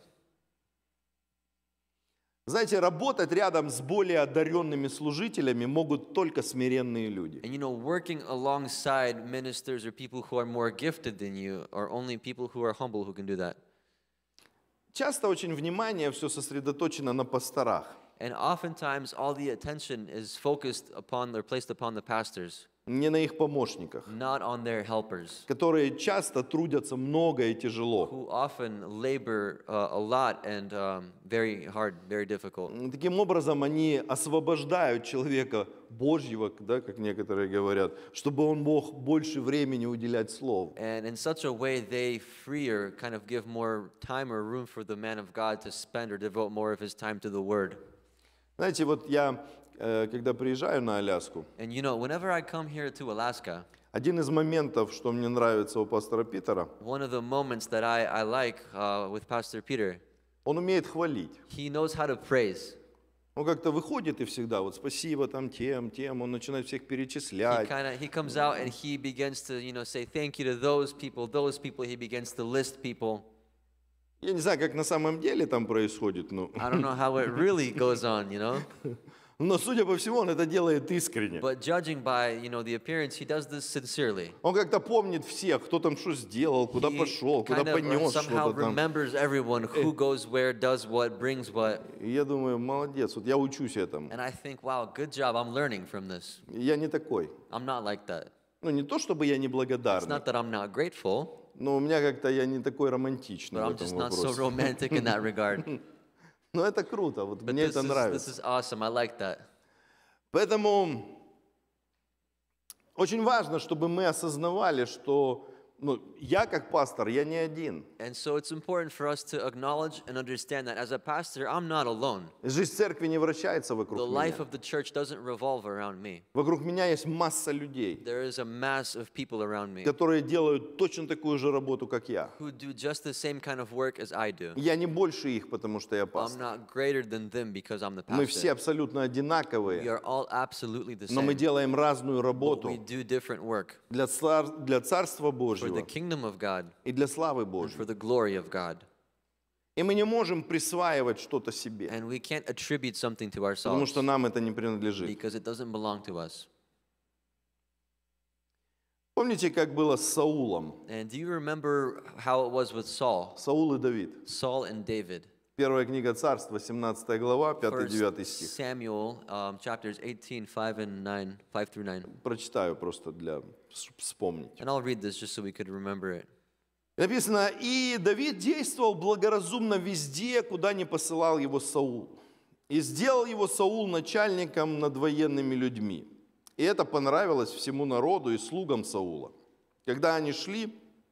Знаете, работать рядом с более одаренными служителями могут только смиренные люди. And working alongside ministers or people who are more gifted than you are only people who are humble who can do that. Часто очень внимание все сосредоточено на пасторах. And oftentimes all the attention is focused upon or placed upon the pastors, Не на их помощниках, not on their helpers, которые часто трудятся много и тяжело. who often labor a lot and very hard, very difficult. Таким образом, они освобождают человека Божьего, да, как некоторые говорят, чтобы он мог больше времени уделять Слову. And in such a way, they freer kind of give more time or room for the man of God to spend or devote more of his time to the word. Знаете, вот я, когда приезжаю на Аляску, And whenever I come here to Alaska, один из моментов, что мне нравится у пастора Питера, one of the moments that I like with Pastor Peter, он умеет хвалить. he knows how to praise. Он как-то выходит и всегда, вот спасибо там тем, он начинает всех He перечислять. he comes out and he begins to, say thank you to those people, he begins to list people. Я не знаю, как на самом деле там происходит, I don't know how it really goes on, но судя по всему, он это делает искренне. but judging by, the appearance, he does this sincerely. Он как-то помнит всех, кто там что сделал, куда He пошел, куда kind of, понес somehow что-то там. remembers everyone, who goes where, does what, brings what. И я думаю, молодец, вот я учусь этому. And I think, wow, good job, I'm learning from this. Я не такой. I'm not like that. Ну, не то, чтобы я It's неблагодарный, not that I'm not grateful, но у меня как-то я не такой романтичный but в I'm этом just not so вопросе. romantic in that regard. Но это круто, вот But мне this это is нравится. awesome, I like that. Поэтому очень важно, чтобы мы осознавали, что я как пастор, я не один. And so it's important for us to acknowledge and understand that as a pastor, I'm not alone. Жизнь церкви не вращается The вокруг life меня. of the church doesn't revolve around me. Вокруг меня есть масса людей, There is a mass of people around me которые делают точно такую же работу, как я. who do just the same kind of work as I do. Я не больше их, потому что я I'm пастор. not greater than them because I'm the Мы все pastor. абсолютно We одинаковые, are all absolutely the но мы same, делаем разную but we работу do different work для Царства for the Божьего kingdom of God и для славы and Божьей. for the glory of God. И мы не можем присваивать что-то себе, And we can't attribute something to потому ourselves что нам это не принадлежит. because it doesn't belong to us. Помните, как было с Саулом? And do you remember how it was with Saul? Saul и Давид. Saul and David. Первая книга Царства, 17 глава, 5-9 First стих. Samuel, chapters 18, 5 and 9, 5 through 9. Прочитаю просто для вспомнить. And I'll read this just so we could remember it. Написано, и Давид действовал благоразумно везде, куда не посылал его Саул. И сделал его Саул начальником над военными людьми. И это понравилось всему народу и слугам Саула. Когда они шли,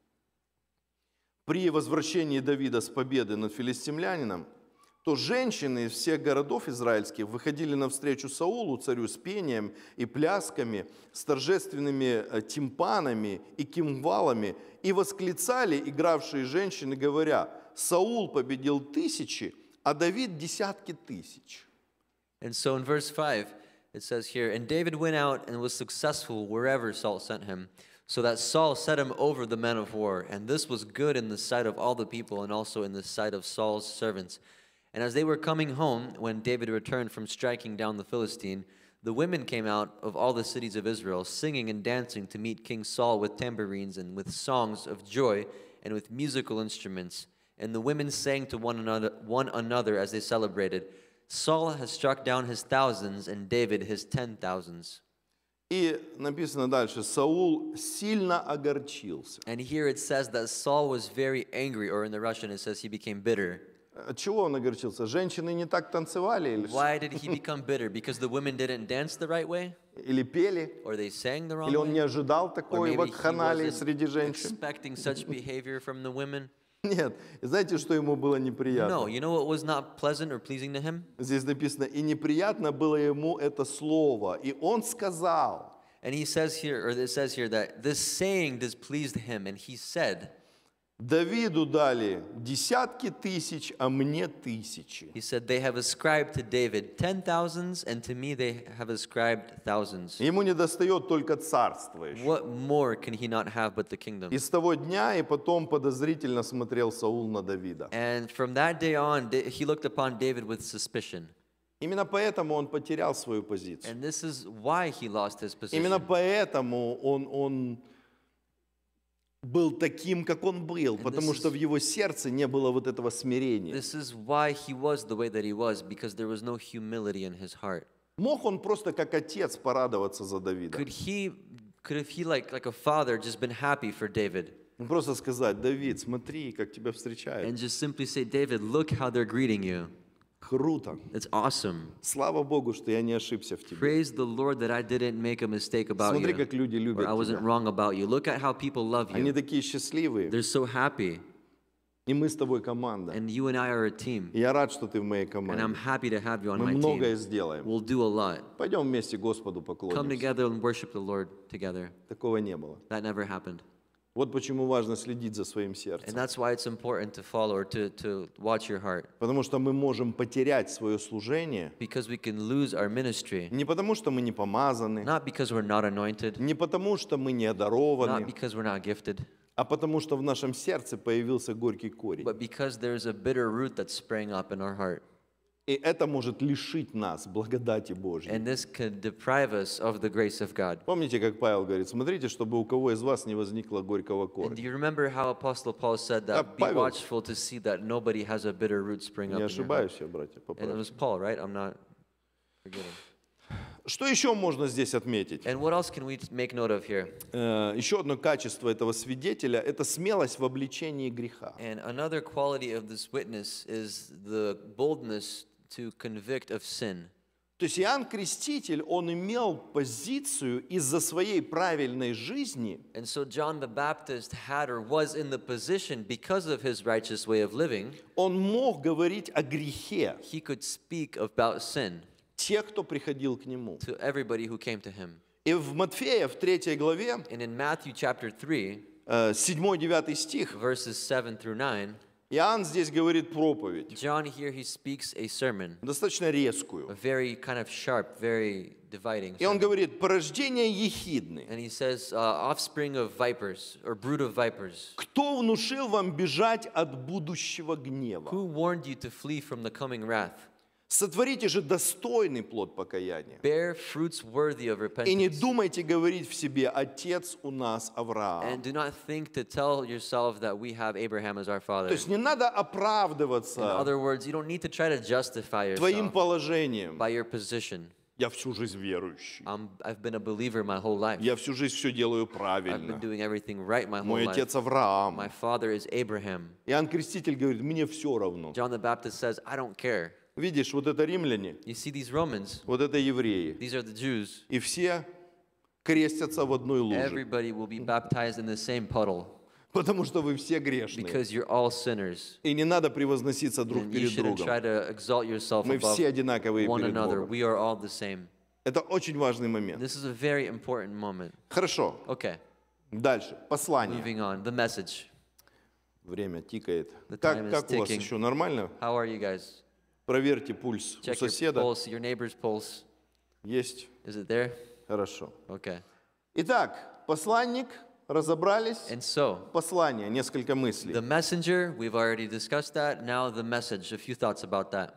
при возвращении Давида с победы над филистимлянином, то женщины из всех городов израильских выходили навстречу Саулу, царю, с пением и плясками, с торжественными тимпанами и кимвалами, и восклицали игравшие женщины, говоря, Саул победил тысячи, а Давид десятки тысяч. And so in verse 5, It says here, and David went out and was successful wherever Saul sent him, so that Saul set him over the men of war. And this was good in the sight of all the people and also in the sight of Saul's servants. And as they were coming home, when David returned from striking down the Philistine, the women came out of all the cities of Israel, singing and dancing to meet King Saul with tambourines and with songs of joy and with musical instruments. And the women sang to one another as they celebrated, Saul has struck down his thousands and David his 10,000s. И написано дальше, Саул сильно огорчился. And here it says that Saul was very angry, or in the Russian it says he became bitter. От чего он огорчился? Женщины не так танцевали или что? Why did he become bitter? Because the women didn't dance the right way? Или пели? Or they sang the wrong Или он не way? ожидал Or такой maybe he вакханалии wasn't среди женщин? expecting such behavior from the women? Нет. И знаете, что ему было No. неприятно? You know what was not pleasant or pleasing to him? Здесь написано, и неприятно было ему это слово. И он сказал, And he says here, or it says here that this saying displeased him, and he said, Давиду дали десятки тысяч, а мне тысячи. he said, they have ascribed to David 10,000s, and to me they have ascribed thousands. Ему не достает только царства еще. What more can he not have but the kingdom? И с того дня и потом подозрительно смотрел Саул на Давида. And from that day on, he looked upon David with suspicion. Именно поэтому он потерял свою позицию. And this is why he lost his Именно position. поэтому он был таким, как он был, потому this что is- в его сердце не было вот этого смирения. This is why he was the way that he was, because there was no humility in his heart. Мог он просто как отец порадоваться за Давида? Could he like a father just been happy for David Просто сказать, Давид, смотри, как тебя встречают. and just simply say, David, look how they're greeting you. Круто. It's awesome. Слава Богу, что я не ошибся в тебе. Praise the Lord that I didn't make a mistake about Смотри, you, как люди or любят I wasn't тебя. wrong about you. Look at how people love Они you. такие счастливые. They're so happy, И мы с тобой команда. and you and I are a team, И я рад, что ты в моей and I'm команде. happy to have you on Мы my многое team. сделаем. We'll do a lot. Пойдем вместе Господу Come поклонимся. together and worship the Lord together. Такого не было. That never happened. Вот почему важно следить за своим And сердцем. that's why it's important to follow or to watch your heart. Потому что мы можем потерять свое служение Because we can lose our ministry. не потому, что мы не помазаны, Not because we're not anointed, не потому, что мы не not одарованы, because we're not gifted, а потому что в нашем сердце появился горький корень. but because there's a bitter root that sprang up in our heart. И это может лишить нас благодати Божьей. And this could deprive us of the grace of God. Помните, как Павел говорит, смотрите, чтобы у кого из вас не возникло горького And do корня. you remember how Apostle Paul said that, be Павел. watchful to see that nobody has a bitter root spring up Не in your heart? ошибаюсь я, братья, And it поправьте. was Paul, right? I'm not forgetting. Что еще можно здесь отметить? And what else can we make note of here? Еще одно качество этого свидетеля – это смелость в обличении греха. And another quality of this witness is the boldness to convict of sin. То есть Иоанн Креститель, он имел позицию из-за своей правильной жизни, And so John the Baptist had or was in the position because of his righteous way of living, он мог говорить о грехе he could speak about sin тех, кто приходил к нему. to everybody who came to him. И в Матфея, в 3 главе, And in Matthew chapter 3, 7-9 стих, verses 7 through 9, Иоанн здесь говорит проповедь, John here he speaks a sermon, достаточно резкую. a very kind of sharp, very dividing И он sermon. говорит, порождение ехидны. And he says, offspring of vipers, or brood of vipers, Кто внушил вам бежать от будущего гнева? who warned you to flee from the coming wrath? Сотворите же достойный плод покаяния. Bear fruits worthy of И не repentance. думайте говорить в себе, отец у нас Авраам. And do not think to tell yourself that we have Abraham as our father. То есть не надо In оправдываться other words, you don't need to try to justify твоим yourself положением. by your position. Я всю жизнь верующий. I've been a believer my whole life. Я всю жизнь все делаю I've been правильно. doing everything right my whole Мой life. отец Авраам. My father is Abraham. Иоанн Креститель говорит, мне все равно. John the Baptist says, I don't care. Видишь, вот это римляне, You see these Romans, вот это евреи. these are the Jews. И все крестятся в одной луже. Everybody will be baptized in the same puddle Потому что вы все грешные. because you're all sinners. И не надо превозноситься друг And you перед shouldn't другом. try to exalt yourself Мы above все одинаковые one перед another. Богом. We are all the same. Это очень важный момент. This is a very important moment. Хорошо. Okay, Дальше. Послание. moving on. The message. Время тикает. The Как, time is как у вас ticking. еще? Нормально? How are you guys? Проверьте пульс у Check your соседа. pulse, your neighbor's pulse. Есть? Is it there? Хорошо. Okay. Итак, посланник, разобрались. And so, Послание, несколько the мыслей. messenger, we've already discussed that. Now the message, a few thoughts about that.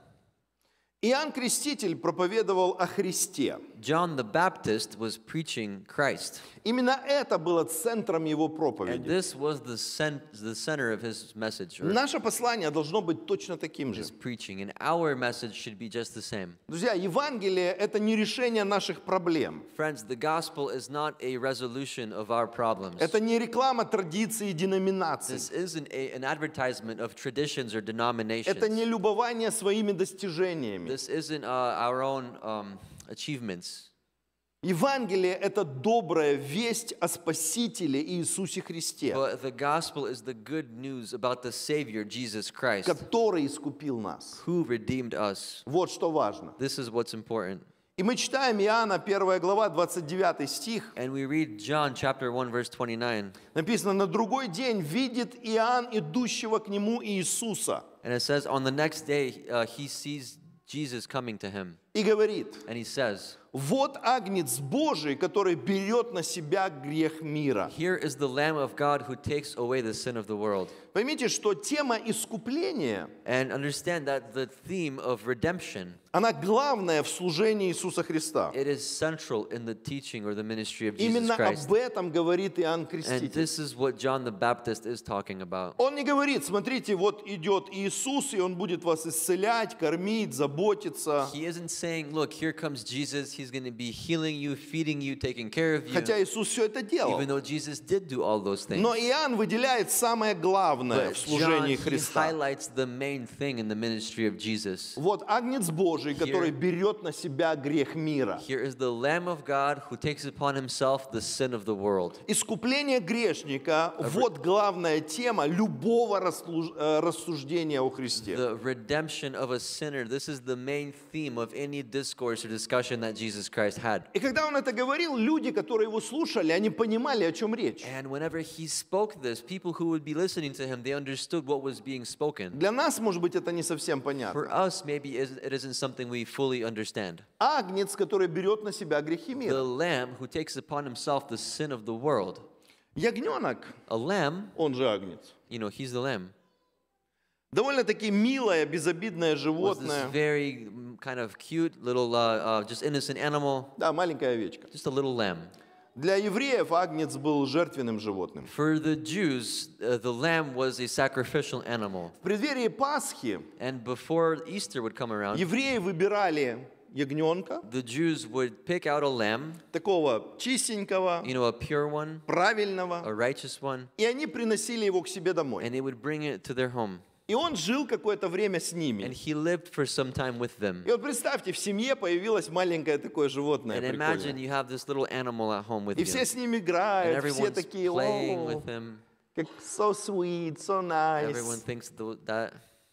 Иоанн Креститель проповедовал о Христе. John the Baptist was preaching Christ. Именно это было центром его And проповеди. this was the center of his message, or Наше послание должно быть точно таким же. his preaching. And our message should be just the same. Друзья, Евангелие – это не решение наших проблем. Friends, the gospel is not a resolution of our problems. Это не реклама традиций и деноминаций. This isn't an advertisement of traditions or denominations. Это не любование своими достижениями. This isn't our own achievements. Евангелие – это добрая весть о Спасителе Иисусе Христе, But the gospel is the good news about the Savior, Jesus Christ, который искупил нас. who redeemed us. Вот что важно. This is what's important. И мы читаем Иоанна, 1 глава, 29 стих. And we read John chapter 1, verse 29. Написано: «На другой день видит Иоанн идущего к нему Иисуса And it says, on the next day, he sees Jesus coming to him. и говорит: And he says, вот Агнец Божий, который берет на себя грех мира». here is the Lamb of God who takes away the sin of the world. Поймите, что тема искупления, And understand that the theme of redemption, она главная в служении Иисуса Христа. it is central in the teaching or the ministry of Jesus Именно Christ. об этом говорит Иоанн And Креститель. this is what John the Baptist is talking about. Он не говорит: смотрите, вот идет Иисус, и Он будет вас исцелять, кормить, заботиться. He isn't saying, look, here comes Jesus, he's going to be healing you, feeding you, taking care of you, Хотя Иисус все это делал. even though Jesus did do all those things. Но Иоанн выделяет самое главное But в John, служении he Христа. highlights the main thing in the ministry of Jesus. Вот Агнец Божий, который берет на себя грех мира. Here is the Lamb of God who takes upon himself the sin of the world. Искупление грешника – вот главная тема любого рассуждения о Христе. The redemption of a sinner, this is the main theme of any discourse or discussion that Jesus Christ had. И когда он это говорил, люди, которые его слушали, они понимали, о чем речь. And whenever he spoke this, people who would be listening to him, they understood what was being spoken. Для нас, может быть, это не совсем For понятно. us, maybe it isn't something we fully understand. Агнец, который берет на себя грехи The мира. Lamb who takes upon himself the sin of the world. Ягненок, A lamb, он же Агнец, you know, he's the lamb. довольно-таки милое, безобидное Was this животное. very kind of cute little, just innocent animal, Да, маленькая овечка. just a little lamb. Для евреев Агнец был жертвенным животным. For the Jews, the lamb was a sacrificial animal. В преддверии Пасхи And before Easter would come around, евреи выбирали ягненка, the Jews would pick out a lamb, такого чистенького, you know, a pure one, a правильного, righteous one, и они приносили его к себе домой. and they would bring it to their home. И он жил какое-то время с And ними. he lived for some time with them. И вот представьте, в семье появилось маленькое такое животное And imagine прикольное. you have this little animal at home with И you. все с ним And играют, все everyone's такие: playing о, with him. как so sweet, so Everyone nice. thinks that.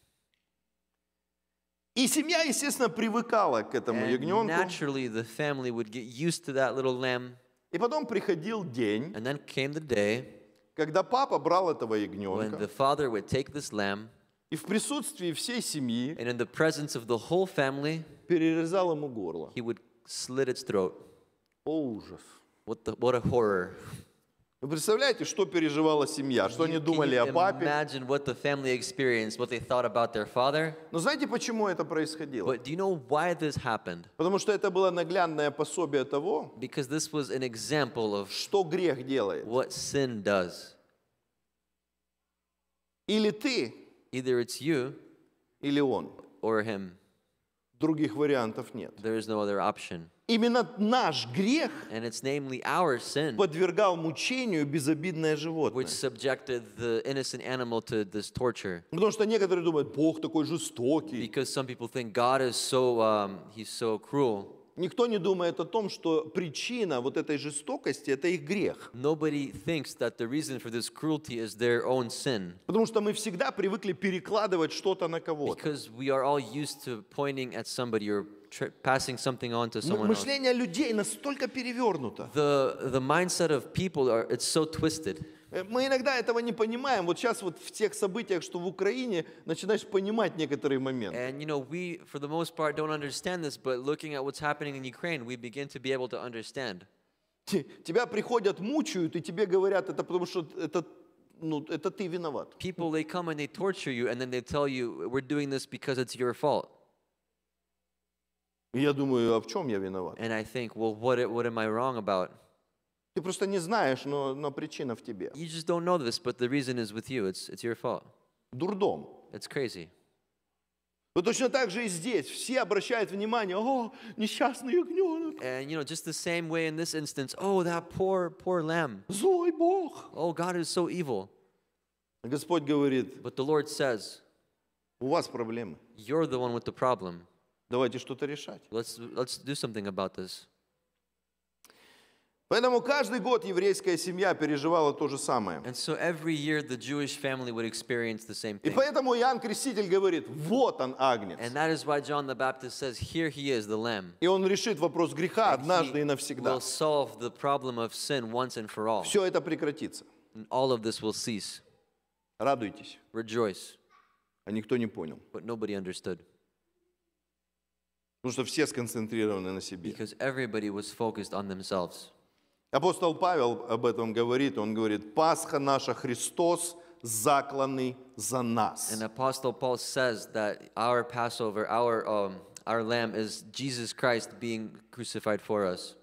И семья, естественно, привыкала к этому And ягненку. naturally, the family would get used to that little lamb. И потом приходил день, And then came the day когда папа брал этого when ягненка the father would take this lamb и в присутствии всей семьи and in the presence of the whole family, перерезал ему горло. he would slit its throat. О, ужас. What a horror. Вы представляете, что переживала семья, что они Can думали you о папе? imagine what the family experienced, what they thought about their father? Но знаете, почему это происходило? But do you know why this happened? Потому что это было наглядное пособие того, Because this was an example of что грех делает. what sin does. Или ты, Either it's you или он. or him. Других вариантов нет. There is no other option. Именно наш грех And it's namely our sin подвергал мучению безобидное which животное. subjected the innocent animal to this torture. Потому что некоторые думают: Бог такой жестокий. Because some people think God is he's so cruel. Никто не думает о том, что причина вот этой жестокости – это их грех. Nobody thinks that the reason for this cruelty is their own sin. Потому что мы всегда привыкли перекладывать что-то на кого-то. Because we are all used to pointing at somebody or passing something on to someone else. Мышление людей настолько перевернуто. The mindset of people it's so twisted. Мы иногда этого не понимаем. Вот сейчас вот в тех событиях, что в Украине, начинаешь понимать некоторые моменты. And we, for the most part, don't understand this, but looking at what's happening in Ukraine, we begin to be able to understand. Тебя приходят, мучают, и тебе говорят, это потому что это ты виноват. People, they come and they torture you, and then they tell you, we're doing this because it's your fault. И я думаю, а в чем я виноват? And I think, well, what am I wrong about? Ты просто не знаешь, но причина в тебе. You just don't know this, but the reason is with you. It's your fault. Дурдом. It's crazy. Вот точно так же и здесь. Все обращают внимание, о, несчастный ягненок, And just the same way in this instance, oh, that poor lamb. злой Бог. Oh, God is so evil. Господь говорит, But the Lord says, у вас проблемы. you're the one with the problem. Давайте что-то решать. Let's do something about this. Поэтому каждый год еврейская семья переживала то же самое. And so every year the Jewish family would experience the same И thing. поэтому Иоанн Креститель говорит, вот он агнец. And that is why John the Baptist says, here he is, the lamb. И он решит вопрос греха And однажды и he навсегда. will solve the problem of sin once and for all. Все это прекратится. And all of this will cease. Радуйтесь. Rejoice. А никто не понял. But nobody understood. Потому что все сконцентрированы на себе. Because everybody was focused on themselves. Апостол Павел об этом говорит. Он говорит, Пасха наша Христос, закланный за нас. And Apostle Paul says that our Passover, our lamb is Jesus Christ being crucified for us.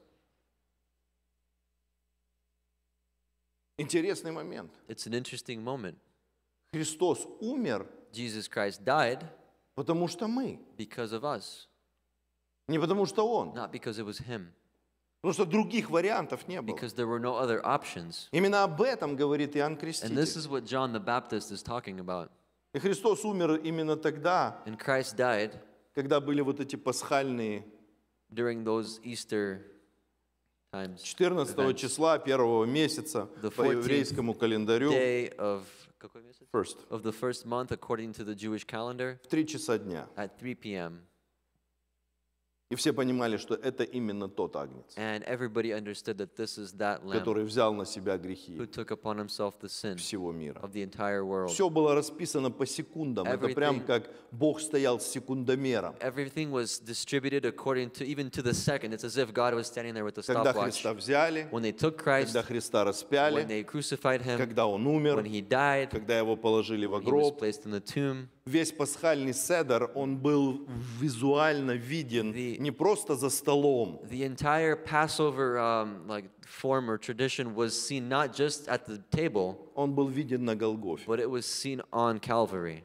Интересный момент. It's an interesting moment. Христос умер, Jesus Christ died потому что мы. because of us, Не потому что Он. not because it was him, Потому что других вариантов не было. because there were no other options. Именно об этом говорит Иоанн And this Креститель. is what John the Baptist is talking about. И Христос умер именно тогда, And Christ died когда были вот эти пасхальные during those Easter times, 14 events. числа первого месяца The по 14th еврейскому календарю day of какой месяц? first, Of the first month according to the Jewish calendar в 3 часа дня. at 3 p.m. И все понимали, что это именно тот агнец, And everybody understood that this is that lamb который взял на себя грехи who took upon himself the sin всего мира. of the entire world. Все было расписано по секундам. Это прям Everything- как Бог стоял с секундомером. Everything was distributed according to, even to the second. It's as if God was standing there with a Когда stopwatch. Христа взяли, When they took Christ, когда Христа when распяли, they crucified him, когда Он умер, when he died, когда Его положили во he was гроб. placed in the tomb. Весь пасхальный седер, он был визуально виден не просто за столом, The entire Passover form or tradition was seen not just at the table, он был виден на Голгофе. but it was seen on Calvary.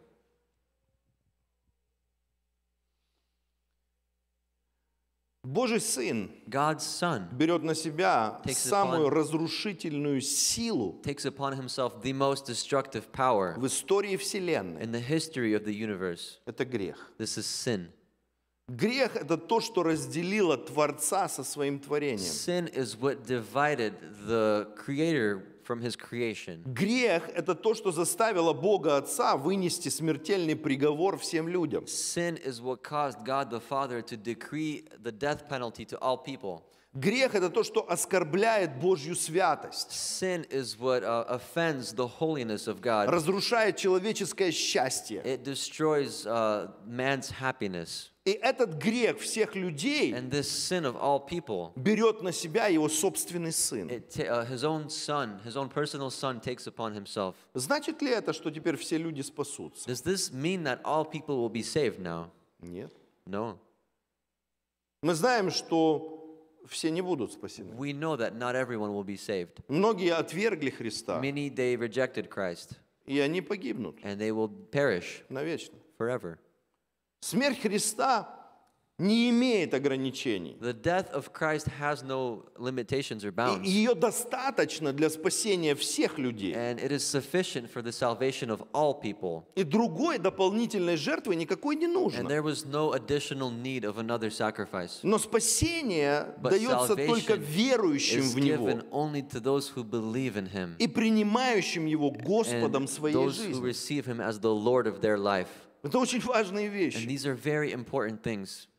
Божий Сын God's Son берет на себя Takes it самую upon- разрушительную силу takes upon himself the most destructive power в истории Вселенной. in the history of the universe. Это грех. This is sin. Грех — это то, что разделило Творца со своим творением. Sin is what divided the Creator from his creation. Грех — это то, что заставило Бога Отца вынести смертельный приговор всем людям. Sin is what caused God the Father to decree the death penalty to all people. Грех — это то, что оскорбляет Божью святость, Sin is what offends the holiness of God. разрушает человеческое счастье. It destroys man's happiness. И этот грех всех людей And this sin of all people, берет на себя его собственный сын. his own son, his own personal son takes upon himself. Значит ли это, что теперь все люди спасутся? Does this mean that all people will be saved now? Нет. No. Мы знаем, что все не будут спасены. We know that not everyone will be saved. Многие отвергли Христа, Many, they rejected Christ, и они погибнут and they will perish навечно. forever. Смерть Христа не имеет ограничений. The death of Christ has no limitations or И bounds, ее достаточно для спасения всех людей. and it is sufficient for the salvation of all people. И другой дополнительной жертвы никакой не And нужно. there was no additional need of another sacrifice. Но спасение But дается только salvation верующим is в Него given only to those who believe in Him и принимающим Его Господом and своей those who жизни. receive Him as the Lord of their life. Это очень важные And вещи. these are very important things.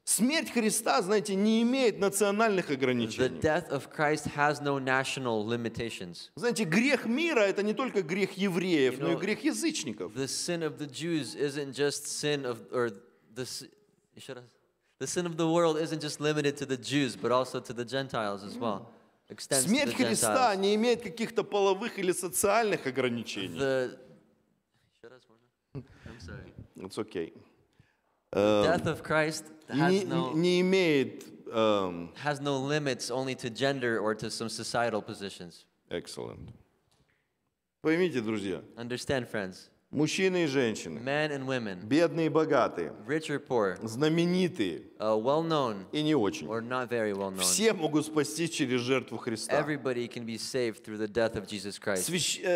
Смерть Христа, знаете, не имеет национальных The ограничений. death of Christ has no national limitations. Знаете, грех мира – это не только грех евреев, You но и know, грех язычников. The sin of the Jews isn't just sin of, or you should have, the sin of the world isn't just limited to the Jews, but also to the Gentiles as well. Extends to the Смерть Христа Gentiles. не имеет каких-то половых или социальных ограничений. I'm sorry. It's okay. Death of Christ Не, не имеет... has no limits only to gender or to some societal positions. Excellent. Поймите, друзья, Understand, friends, мужчины и женщины, men and women, бедные и богатые, rich or poor, знаменитые well-known и не очень, or not very well-known, все могут спастись через жертву Христа. everybody can be saved through the death of Jesus Christ.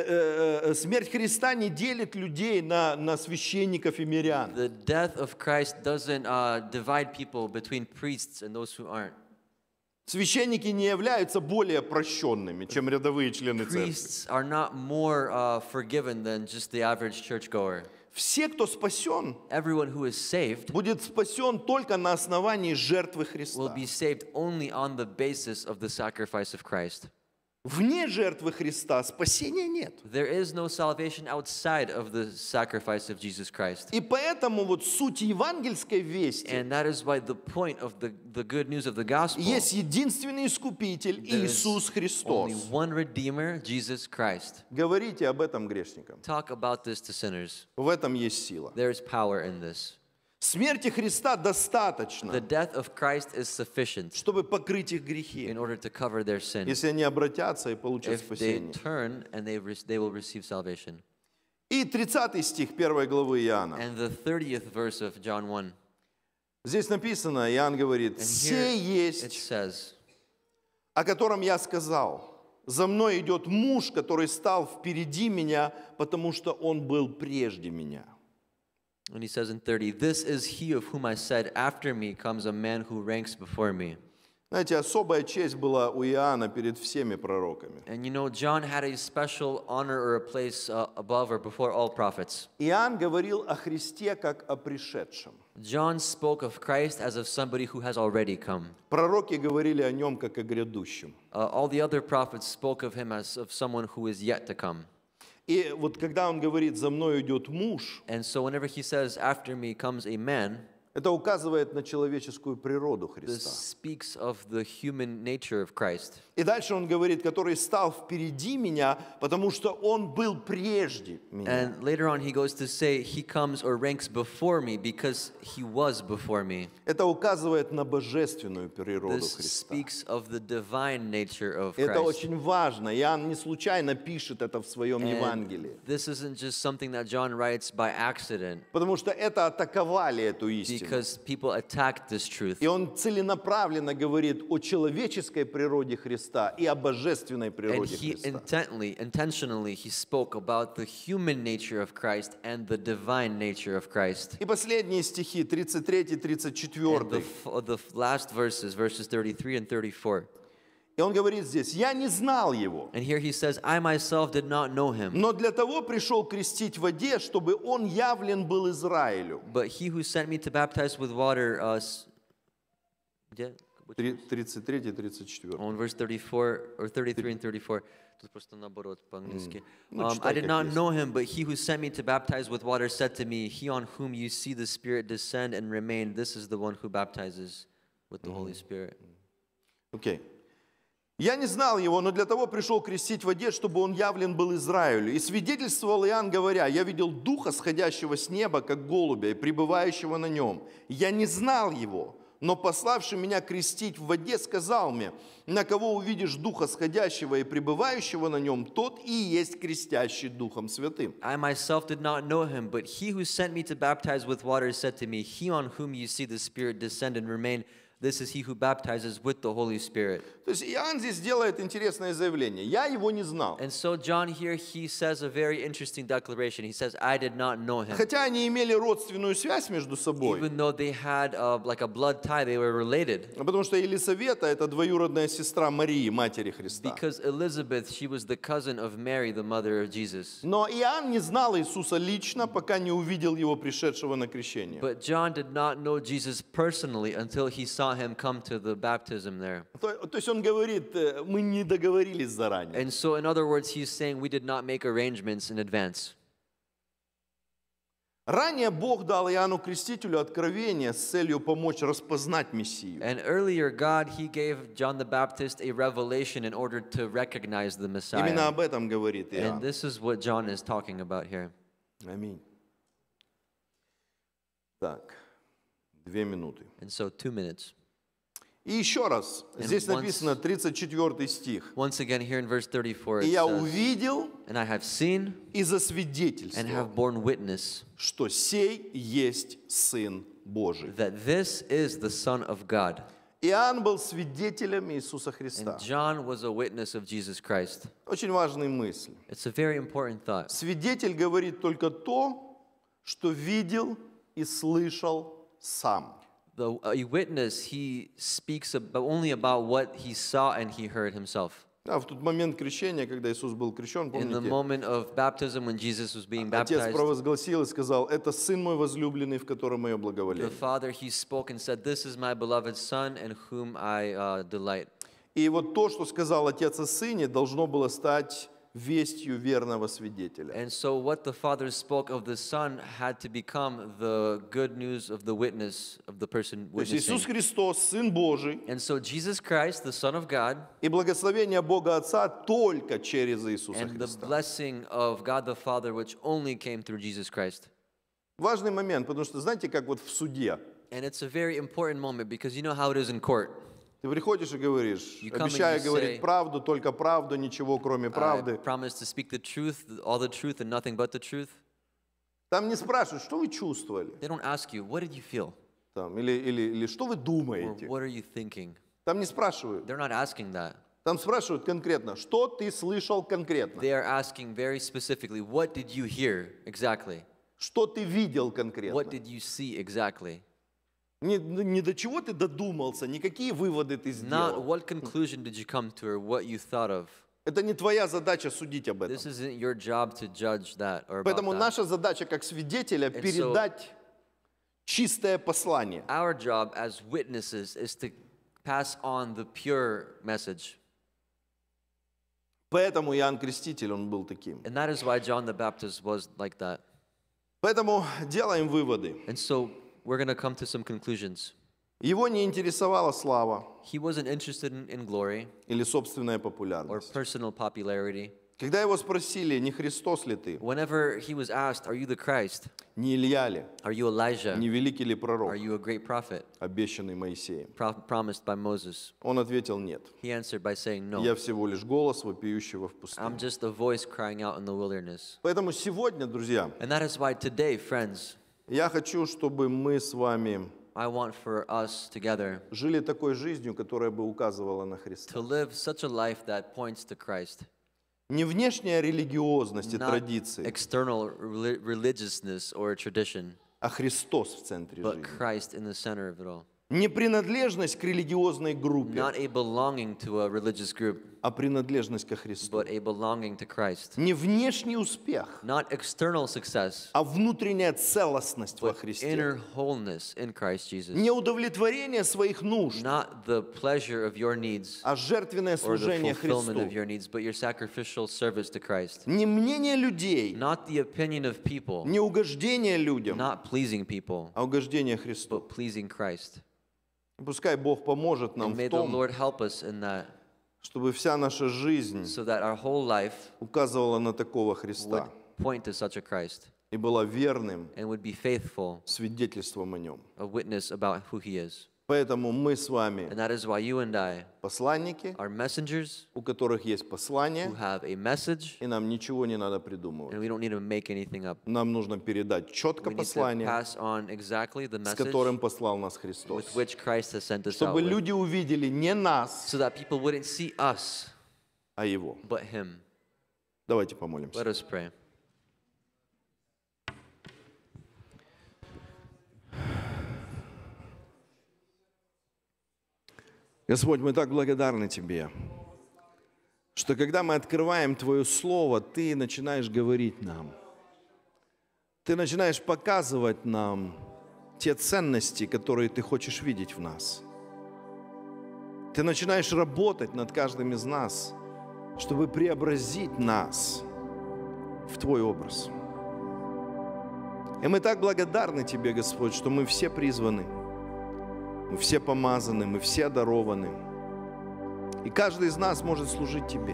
Смерть Христа не делит людей на священников и мирян. The death of Christ doesn't divide people between priests and those who aren't. Священники не являются более прощенными, чем рядовые члены церкви. Priests are not more forgiven than just the average churchgoer. Все, кто спасен, Everyone who is saved будет спасен только на основании жертвы will Христа. be saved only on the basis of the sacrifice of Christ. Вне жертвы Христа спасения нет. There is no salvation outside of the sacrifice of Jesus Christ. И поэтому вот суть евангельской вести And that is why the point of the good news of the gospel, есть единственный искупитель there is Иисус Христос. only one Redeemer, Jesus Christ. Говорите об этом грешникам. Talk about this to sinners. В этом есть сила. There is power in this. Смерти Христа The достаточно, death of Christ is sufficient чтобы покрыть их грехи, in order to cover their sin. если они обратятся и получат If they спасение. turn and they will receive salvation. И 30 стих 1 главы Иоанна. And the 30th verse of John 1. Здесь написано, Иоанн говорит, And «Се here it есть, says, о котором я сказал, за мной идет муж, который стал впереди меня, потому что он был прежде меня». and he says in 30, this is he of whom I said, after me comes a man who ranks before me. Знаете, особая честь была у Иоанна перед всеми пророками. And you know, John had a special honor or a place above or before all prophets. Иоанн говорил о Христе как о пришедшем. John spoke of Christ as of somebody who has already come. Пророки говорили о нем как о грядущем. All the other prophets spoke of him as of someone who is yet to come. И вот когда он говорит, за мной идет муж, And so whenever he says, after me comes a man, это указывает на человеческую природу this Христа. speaks of the human nature of Christ. И дальше он говорит, который стал впереди меня, потому что он был прежде меня. And later on he goes to say, he comes or ranks before me because he was before me. Это указывает на божественную природу This Христа. speaks of the divine nature of Это Christ. очень важно. Иоанн не случайно пишет это в своем And Евангелии. this isn't just something that John writes by accident, Потому что это атаковали эту истину. because people attacked this truth. И он целенаправленно говорит о человеческой природе Христа и о божественной And природе he Христа. intentionally, he spoke about the human nature of Christ and the divine nature of Christ. И последние стихи, 33-34. And the last verses, verses 33 and 34. И он говорит здесь, «Я не знал его, And here he says, I myself did not know him, но для того пришел крестить в воде, чтобы он явлен был Израилю». but he who sent me to baptize with water, yeah, 33-34. on verse 34 or 33 and 34. Тут просто наоборот по-английски. Ну, читай, I did как not есть. know him, but he who sent me to baptize with water said to me, he on whom you see the Spirit descend and remain, this is the one who baptizes with the Holy Spirit. Окей. «Я не знал его, но для того пришел крестить в воде, чтобы он явлен был Израилю. И свидетельствовал Иоанн, говоря, я видел Духа, сходящего с неба, как голубя, и пребывающего на нем. Я не знал его, но пославший меня крестить в воде сказал мне, на кого увидишь Духа сходящего и пребывающего на нем, тот и есть крестящий Духом Святым». I myself did not know him, but he who sent me to baptize with water said to me, he on whom you see the Spirit descend and remain, This is he who baptizes with the Holy Spirit. То есть Иоанн здесь делает интересное заявление. Я его не знал. And so John here, he says a very interesting declaration. He says, I did not know him. Хотя они имели родственную связь между собой. Even though they had like a blood tie, they were related. Потому что Елисавета — это двоюродная сестра Марии, матери Христа. Because Elizabeth, she was the cousin of Mary, the mother of Jesus. Но Иоанн не знал Иисуса лично, пока не увидел его пришедшего на крещение. But John did not know Jesus personally until he saw him come to the baptism there. То есть он говорит, мы не договорились заранее. And so, in other words, he's saying we did not make arrangements in advance. Ранее Бог дал Иоанну Крестителю откровение с целью помочь распознать Мессию. And earlier, God, he gave John the Baptist a revelation in order to recognize the Именно Messiah. об этом говорит And Иоанн. this is what John is talking about here. Аминь. Так, 2 минуты. And so, 2 minutes. И еще раз, здесь once- написано 34 стих. Once again, here in verse 34, «И it я says, увидел And I have seen и and засвидетельствовал, have borne witness что сей есть Сын Божий». that this is the Son of God. Иоанн был свидетелем Иисуса Христа. And John was a witness of Jesus Christ. Очень важная мысль. It's a very important thought. Свидетель говорит только то, что видел и слышал сам. A witness, he speaks only about what he saw and he heard himself. Да, в тот момент крещения, когда Иисус был крещен, In the помните, moment of baptism, when Jesus was being Отец baptized, провозгласил и сказал, это Сын мой возлюбленный, в котором мое the благоволение. Father, he spoke and said, This is my beloved Son in whom I delight. И вот то, что сказал Отец о Сыне, должно было стать вестью верного свидетеля. And so what the Father spoke of the Son had to become the good news of the witness of the person То есть Иисус witnessing. Христос, Сын Божий, And so Jesus Christ, the Son of God, и благословение Бога Отца только через Иисуса and the Христа. blessing of God the Father, which only came through Jesus Christ. Важный момент, потому что знаете, как вот в суде. And it's a very important moment because you know how it is in court. Ты приходишь и говоришь, You come and обещаю you говорить say, правду, только правду, ничего кроме I правды. promise to speak the truth, all the truth, and nothing but the truth. Там не спрашивают, что вы чувствовали, They don't ask you, what did you feel? там, или что вы Or думаете. what are you thinking? Там не спрашивают. They're not asking that. Там спрашивают конкретно, что ты слышал конкретно, They are asking very specifically, what did you hear exactly? что ты видел What конкретно. did you see exactly? Не до чего ты додумался, никакие выводы ты Not сделал. what conclusion did you come to or what you thought of. Это не твоя задача судить об этом. This isn't your job to judge that or about Поэтому that. наша задача как свидетеля so- передать чистое послание. Our job as witnesses is to pass on the pure message. Поэтому Иоанн Креститель, он был таким. And that is why John the Baptist was like that. Поэтому делаем выводы. And so we're going to come to some conclusions. Его не интересовала слава He wasn't interested in glory или собственная or популярность. personal popularity. Когда его спросили, не Христос ли ты, Whenever he was asked, Are you the Christ? не Илья ли, Are you Elijah? не великий ли пророк, Are you a great prophet обещанный Моисеем, promised by Moses? он ответил нет. He answered by saying, Я No, всего лишь голос, вопиющего в I'm пустыне. just a voice crying out in the wilderness. Поэтому сегодня, друзья, And that is why today, friends, я хочу, чтобы мы с вами I want for us together жили такой жизнью, которая бы указывала на to Христа. live such a life that points to Christ. Не внешняя религиозность и Not традиции, external religiousness or tradition, а Христос в центре but жизни. Christ in the center of it all. Не принадлежность к религиозной группе, Not a belonging to a religious group, а принадлежность ко Христу. but a belonging to Christ. Не внешний успех, Not external success, а внутренняя целостность во but Христе. inner wholeness in Christ Jesus. Не удовлетворение своих нужд, Not the pleasure of your needs а жертвенное or the служение fulfillment of Христу. your needs, but your sacrificial service to Christ. Не мнение людей, Not the opinion of people, не угождение людям, not pleasing people, а угождение Христу. but pleasing Christ. Пускай Бог поможет нам And в may the том, Lord help us in that, чтобы вся наша жизнь so that our whole life указывала на такого would Христа point to such a Christ и была верным and would be faithful, свидетельством о Нем. a witness about who He is. Поэтому мы с вами And that is why you and I посланники, are messengers у которых есть who послание, have a message, и нам ничего не надо придумывать. and we don't need to make anything up. Нам нужно передать четко We need to послание, pass on exactly the с message которым послал нас Христос. with which Christ has sent us out Чтобы with, люди увидели не нас, so that people wouldn't see us, а Его. but Him. Давайте помолимся. Let us pray. Господь, мы так благодарны Тебе, что когда мы открываем Твое Слово, Ты начинаешь говорить нам. Ты начинаешь показывать нам те ценности, которые Ты хочешь видеть в нас. Ты начинаешь работать над каждым из нас, чтобы преобразить нас в Твой образ. И мы так благодарны Тебе, Господь, что мы все призваны, мы все помазаны, мы все одарованы. И каждый из нас может служить Тебе.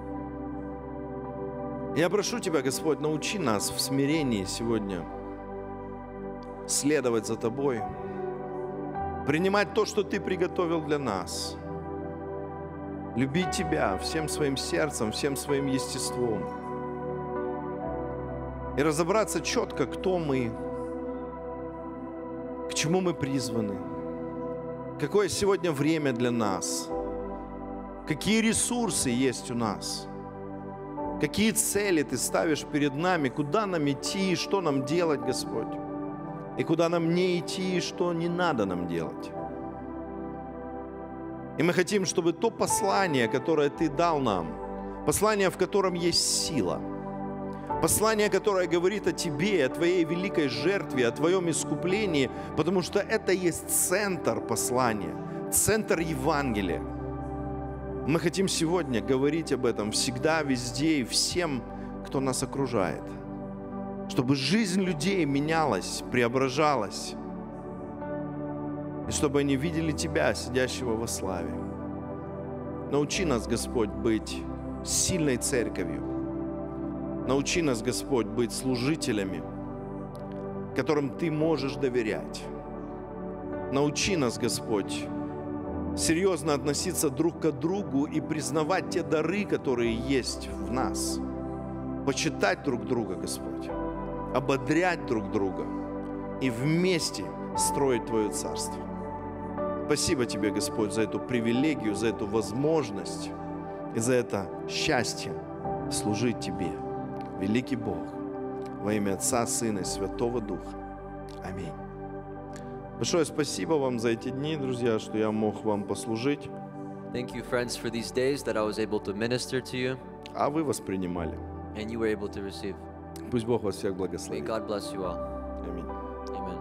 Я прошу Тебя, Господь, научи нас в смирении сегодня следовать за Тобой, принимать то, что Ты приготовил для нас, любить Тебя всем своим сердцем, всем своим естеством и разобраться четко, кто мы, к чему мы призваны, какое сегодня время для нас, какие ресурсы есть у нас, какие цели Ты ставишь перед нами, куда нам идти, что нам делать, Господь, и куда нам не идти, и что не надо нам делать. И мы хотим, чтобы то послание, которое Ты дал нам, послание, в котором есть сила, послание, которое говорит о Тебе, о Твоей великой жертве, о Твоем искуплении, потому что это есть центр послания, центр Евангелия. Мы хотим сегодня говорить об этом всегда, везде и всем, кто нас окружает, чтобы жизнь людей менялась, преображалась, и чтобы они видели Тебя, сидящего во славе. Научи нас, Господь, быть сильной церковью. Научи нас, Господь, быть служителями, которым Ты можешь доверять. Научи нас, Господь, серьезно относиться друг к другу и признавать те дары, которые есть в нас. Почитать друг друга, Господь, ободрять друг друга и вместе строить Твое Царство. Спасибо Тебе, Господь, за эту привилегию, за эту возможность и за это счастье служить Тебе, великий Бог, во имя Отца, Сына и Святого Духа. Аминь. Большое спасибо вам за эти дни, друзья, что я мог вам послужить, Thank you, friends, for these days that I was able to minister to you а вы воспринимали. and you were able to receive. Пусть Бог вас всех May благословит. God bless you all. Аминь. Amen.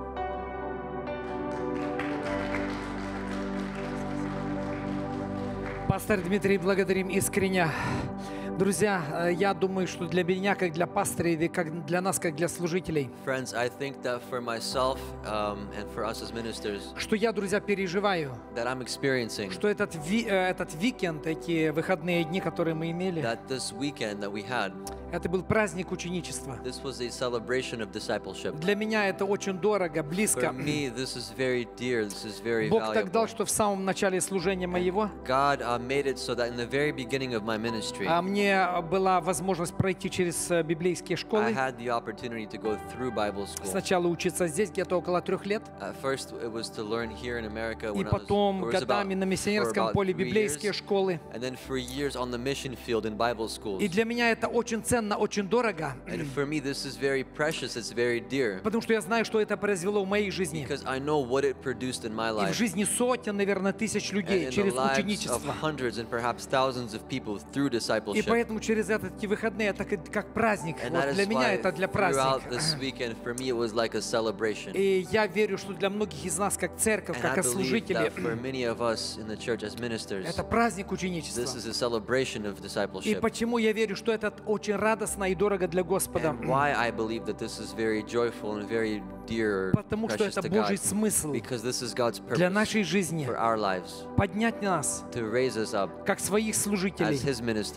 Пастор Дмитрий, благодарим искренне. Друзья, я думаю, что для меня, как для пастыря, и как для нас, как для служителей, Friends, I think that for myself and for us as ministers, что я, друзья, переживаю, that I'm experiencing что этот викенд, эти выходные дни, которые мы имели, that this weekend that we had, это был праздник ученичества. this was a celebration of discipleship. Для меня это очень дорого, For близко. me, this is very dear, this is very Бог так дал, valuable. что в самом начале служения моего God made it so that in the very beginning of my ministry, мне была возможность пройти через библейские I школы. had the opportunity to go through Bible school. Сначала учиться здесь где-то около 3 лет, At first, it was to learn here in America и when потом I was годами на for миссионерском about поле 3 библейские years, школы. and then for years on the mission field in Bible schools. И для меня это очень ценно, очень дорого, And for me, this is very precious, it's very dear, потому что я знаю, что это произвело в моей жизни. because I know what it produced in my И в life. жизни сотен, наверное, тысяч And людей in the через lives of ученичество. hundreds and perhaps thousands of people through И discipleship. поэтому через эти выходные это как праздник. And Вот that для is меня why это для throughout праздника. this weekend, for me, it was like a celebration. И я верю, что для многих из нас, как церковь, And I как believe служители, that for many of us in the church as ministers, это праздник this ученичества. is a celebration of И discipleship. почему я верю, что это очень радостно и дорого для Господа? And why I believe that this is very joyful and very dear, Потому что precious это to Божий God, смысл because this is God's для purpose нашей жизни. for our lives, Поднять нас, to raise us up как своих as служителей, His не ministers, только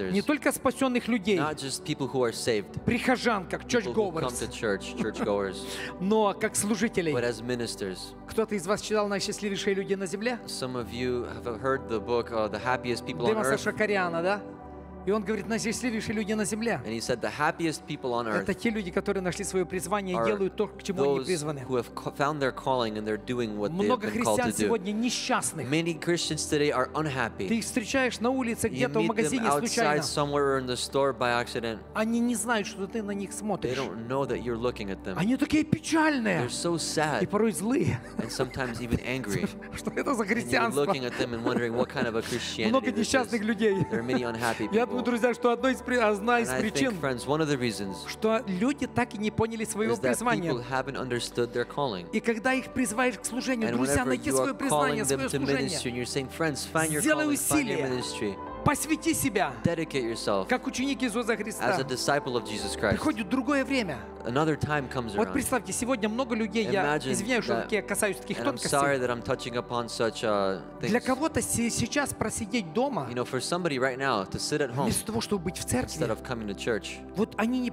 только спасенных людей, not just people who are saved, прихожан, как people who come to churchgoers, church, churchgoers, но как служителей. but as ministers. Кто-то из вас читал «Наисчастливейшие люди на земле»? Some of you have heard the book, The Happiest People on Демоса Earth, Шакаряна, да? И он говорит, наисчастливейшие люди на земле. and he said the happiest people on Это earth те люди, которые нашли свое призвание и are делают то, к чему они those призваны. who have found their calling and they're doing what they have Много been called христиан to do. сегодня несчастных. Many Christians today are Ты unhappy. их встречаешь на улице, You где-то в meet them магазине случайно. outside somewhere or in the store by accident. Они не знают, что ты на них They смотришь. don't know that you're looking at them. Они такие печальные They're so и sad порой злые. and sometimes even angry. Что это за And you're христианство? looking at them and wondering what kind of a Christianity Много this is. несчастных людей. There are many unhappy Я думаю, people. друзья, что одна из And I причин, think, friends, one of the reasons что люди так и не поняли своего is that people призвания. haven't understood their calling. И когда их призываешь к служению, And друзья, whenever найти you are свое призвание, calling them свое to ministry служение. and you're saying, friends, find your Сделай calling, find your усилие. ministry, Посвяти себя, dedicate yourself как ученик Иисуса as Христа. a disciple of Jesus Christ. Приходит другое время. Another time comes Вот around. представьте, сегодня много людей, я Imagine извиняюсь, что that- я касаюсь таких And I'm sorry тонкостей. that I'm touching upon such Для things. кого-то сейчас просидеть дома, You know, for somebody right now to sit at home вместо того, чтобы быть в instead церкви, of coming to church, вот они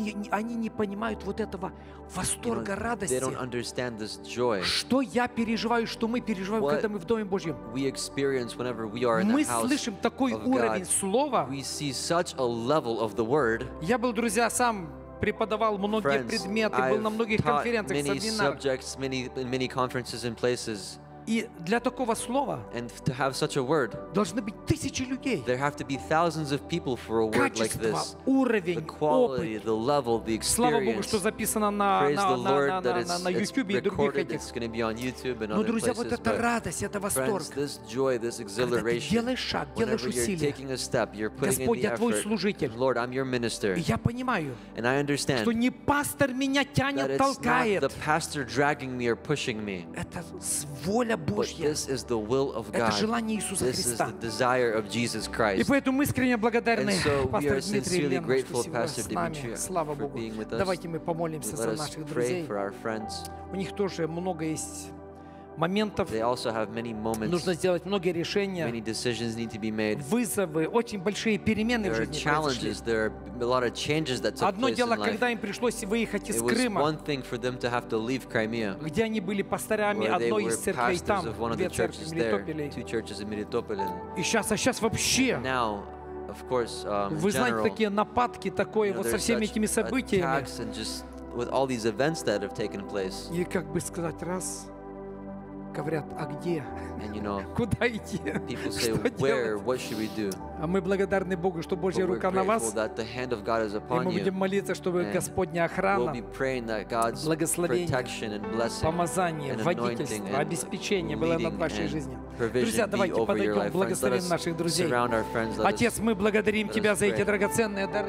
не понимают вот этого you know, восторга, they радости. don't understand this joy Что я переживаю, что мы переживаем, What когда мы в Доме Божьем. we experience whenever we are in Мы the house слышим такой of уровень God. слова. We see such a level of the Word. Я был, друзья, сам преподавал многие Friends, предметы, был на I've многих taught конференциях, many семинарах. subjects, many conferences and places. И для такого слова And to have such a word, должны быть тысячи людей. there have to be thousands of people for a word like Качество, this. The уровень, quality, опыт. the level, the Слава Богу, experience. что записано на Praise the Lord that на it's YouTube и других recorded. этих. It's going to be on YouTube and Но, other друзья, вот places. это But радость, это восторг. friends, this joy, this Когда ты exhilaration, делаешь шаг, делаешь whenever you're усилия. taking a step, you're putting in Господь, the я твой effort. служитель. Lord, I'm your minister. И я понимаю, And I understand что не пастор меня that тянет, it's not толкает. the pastor dragging me or pushing me, Это воля but Божья. this is the will of Это God. желание Иисуса This is Христа. the desire of Jesus И Christ. поэтому мы искренне благодарны And so we пастору are Дмитрию sincerely Лену, что grateful, сегодня Pastor с нами. Dimitri, Слава for Богу. being with us. Давайте мы помолимся за Let us наших pray друзей. for our friends. У них тоже много есть моментов. They also have many moments, Нужно сделать многие many решения, decisions need to be made. вызовы, очень большие перемены в There are жизни произошли. challenges, there are a lot of changes that took Одно place дело, in life. когда им пришлось выехать из It was Крыма, one thing for them to have to leave Crimea, где они были пасторами where they одной were из церквей pastors там, of one of две the церкви churches в there, Мелитополе. two churches in Melitopol. И сейчас вообще, Now, of course, in вы знаете, general, такие нападки, такое you know, вот со there's всеми such этими событиями. attacks and just with all these events that have taken place. И как бы сказать, раз, говорят, а где? And you know, Куда идти? people say, Что where, делать? what should we do? А мы благодарны Богу, что Божья But we're рука на grateful вас. that the hand of God is И upon мы будем you. молиться, чтобы And Господня We'll охрана, be praying that God's благословение, protection and blessing помазание, and водительство, anointing and обеспечение было над leading вашей and жизнью. provision Друзья, be давайте over your подойдем, life. Friends, let благословим us наших друзей. surround our friends. Let Отец, us мы благодарим let Тебя us за эти pray. драгоценные дары.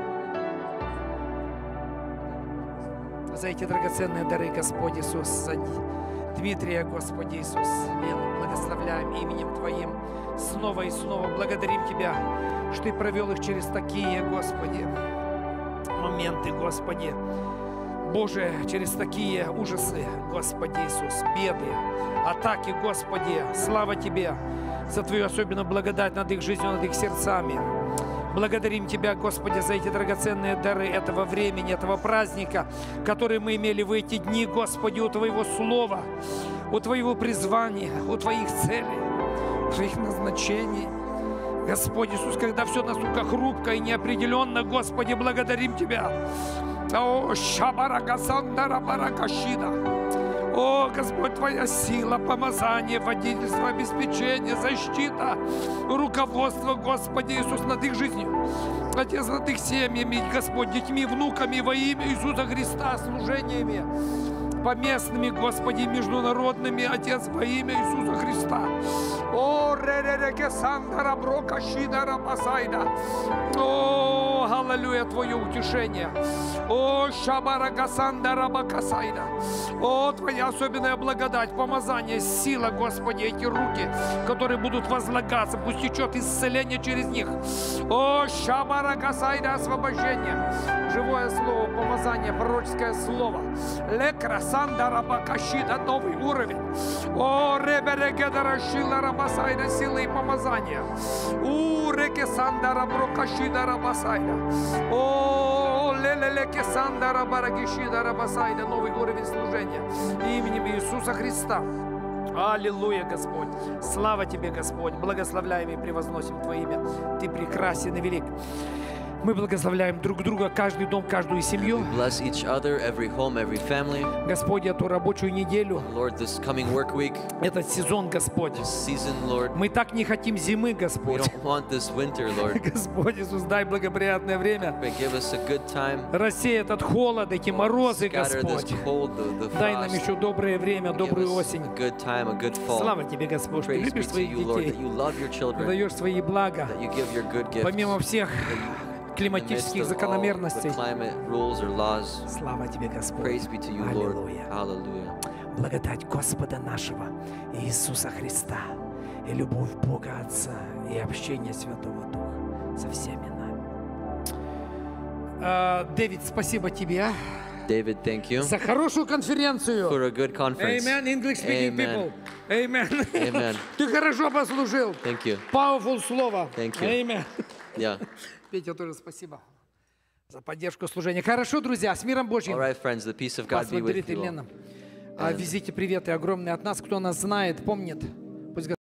За эти драгоценные дары, Господь Иисус, за Дмитрия, Господи Иисус, Лену, благословляем именем Твоим снова и снова. Благодарим Тебя, что Ты провел их через такие, Господи, моменты, Господи. Боже, через такие ужасы, Господи Иисус, беды, атаки, Господи, слава Тебе за Твою особенную благодать над их жизнью, над их сердцами. Благодарим Тебя, Господи, за эти драгоценные дары этого времени, этого праздника, которые мы имели в эти дни, Господи, у Твоего Слова, у Твоего призвания, у Твоих целей, Твоих назначений. Господь Иисус, когда все настолько хрупко и неопределенно, Господи, благодарим Тебя. О, Шабаракасандара Баракашида. О, Господь, Твоя сила, помазание, водительство, обеспечение, защита, руководство, Господи Иисус, над их жизнью. Отец, над их семьями, Господь, детьми, внуками во имя Иисуса Христа, служениями поместными, Господи, международными, Отец, во имя Иисуса Христа. О, Ререкесандара Брокашидара Басайда. О, аллилуйя, Твое утешение. О, Шабаракасандара Бакасайда. О, Твоя особенная благодать, помазание, сила, Господи, эти руки, которые будут возлагаться, пусть течет исцеление через них. О, Шабаракасайда, освобождение, живое пророческое слово, помазание, пророческое слово. Лекрасанда рабакашида, новый уровень. О, реберегедарашила рабасайда, силы и помазания. У рекесанда раброкашида рабасайда. О, лелелекесанда рабарагишида рабасайда, новый уровень служения. Именем Иисуса Христа. Аллилуйя, Господь. Слава Тебе, Господь. Благословляем и превозносим Твое имя. Ты прекрасен и велик. Мы благословляем друг друга, каждый дом, каждую семью. Bless each other, every home, every family. Господь, эту рабочую неделю, Lord, this coming work week, этот сезон, Господь. this season, Lord, Мы так не хотим зимы, we Господь. don't want this winter, Lord. Господь Иисус, дай благоприятное время. But give us a good time. Рассей этот холод, эти морозы, Scatter this Господь. cold, the Дай нам frost. еще доброе время, Give добрую us осень. a good time, a good fall. Слава Тебе, Господь, что Ты Praise be любишь to своих you, Lord, that детей. you love your Ты children, даешь свои блага. that you give your good gifts. Помимо всех In the midst климатических of all the закономерностей. climate rules or laws. Слава Тебе, Господь. Praise be to you, Lord. Аллилуйя. Hallelujah. Благодать Господа нашего Иисуса Христа и любовь Бога Отца и общение Святого Духа со всеми нами. Дэвид, спасибо тебе David, thank you за хорошую конференцию. for a good conference. Amen. English speaking people. Amen. Amen. Amen. Ты хорошо послужил. Thank you. Powerful слово. Thank you. Amen. Yeah. Петя, тоже спасибо за поддержку служения. Хорошо, друзья, с миром Божьим. All right, friends, the peace of Вас God be with благодарит you all. Елена. Везите приветы огромные от нас. Кто нас знает, помнит.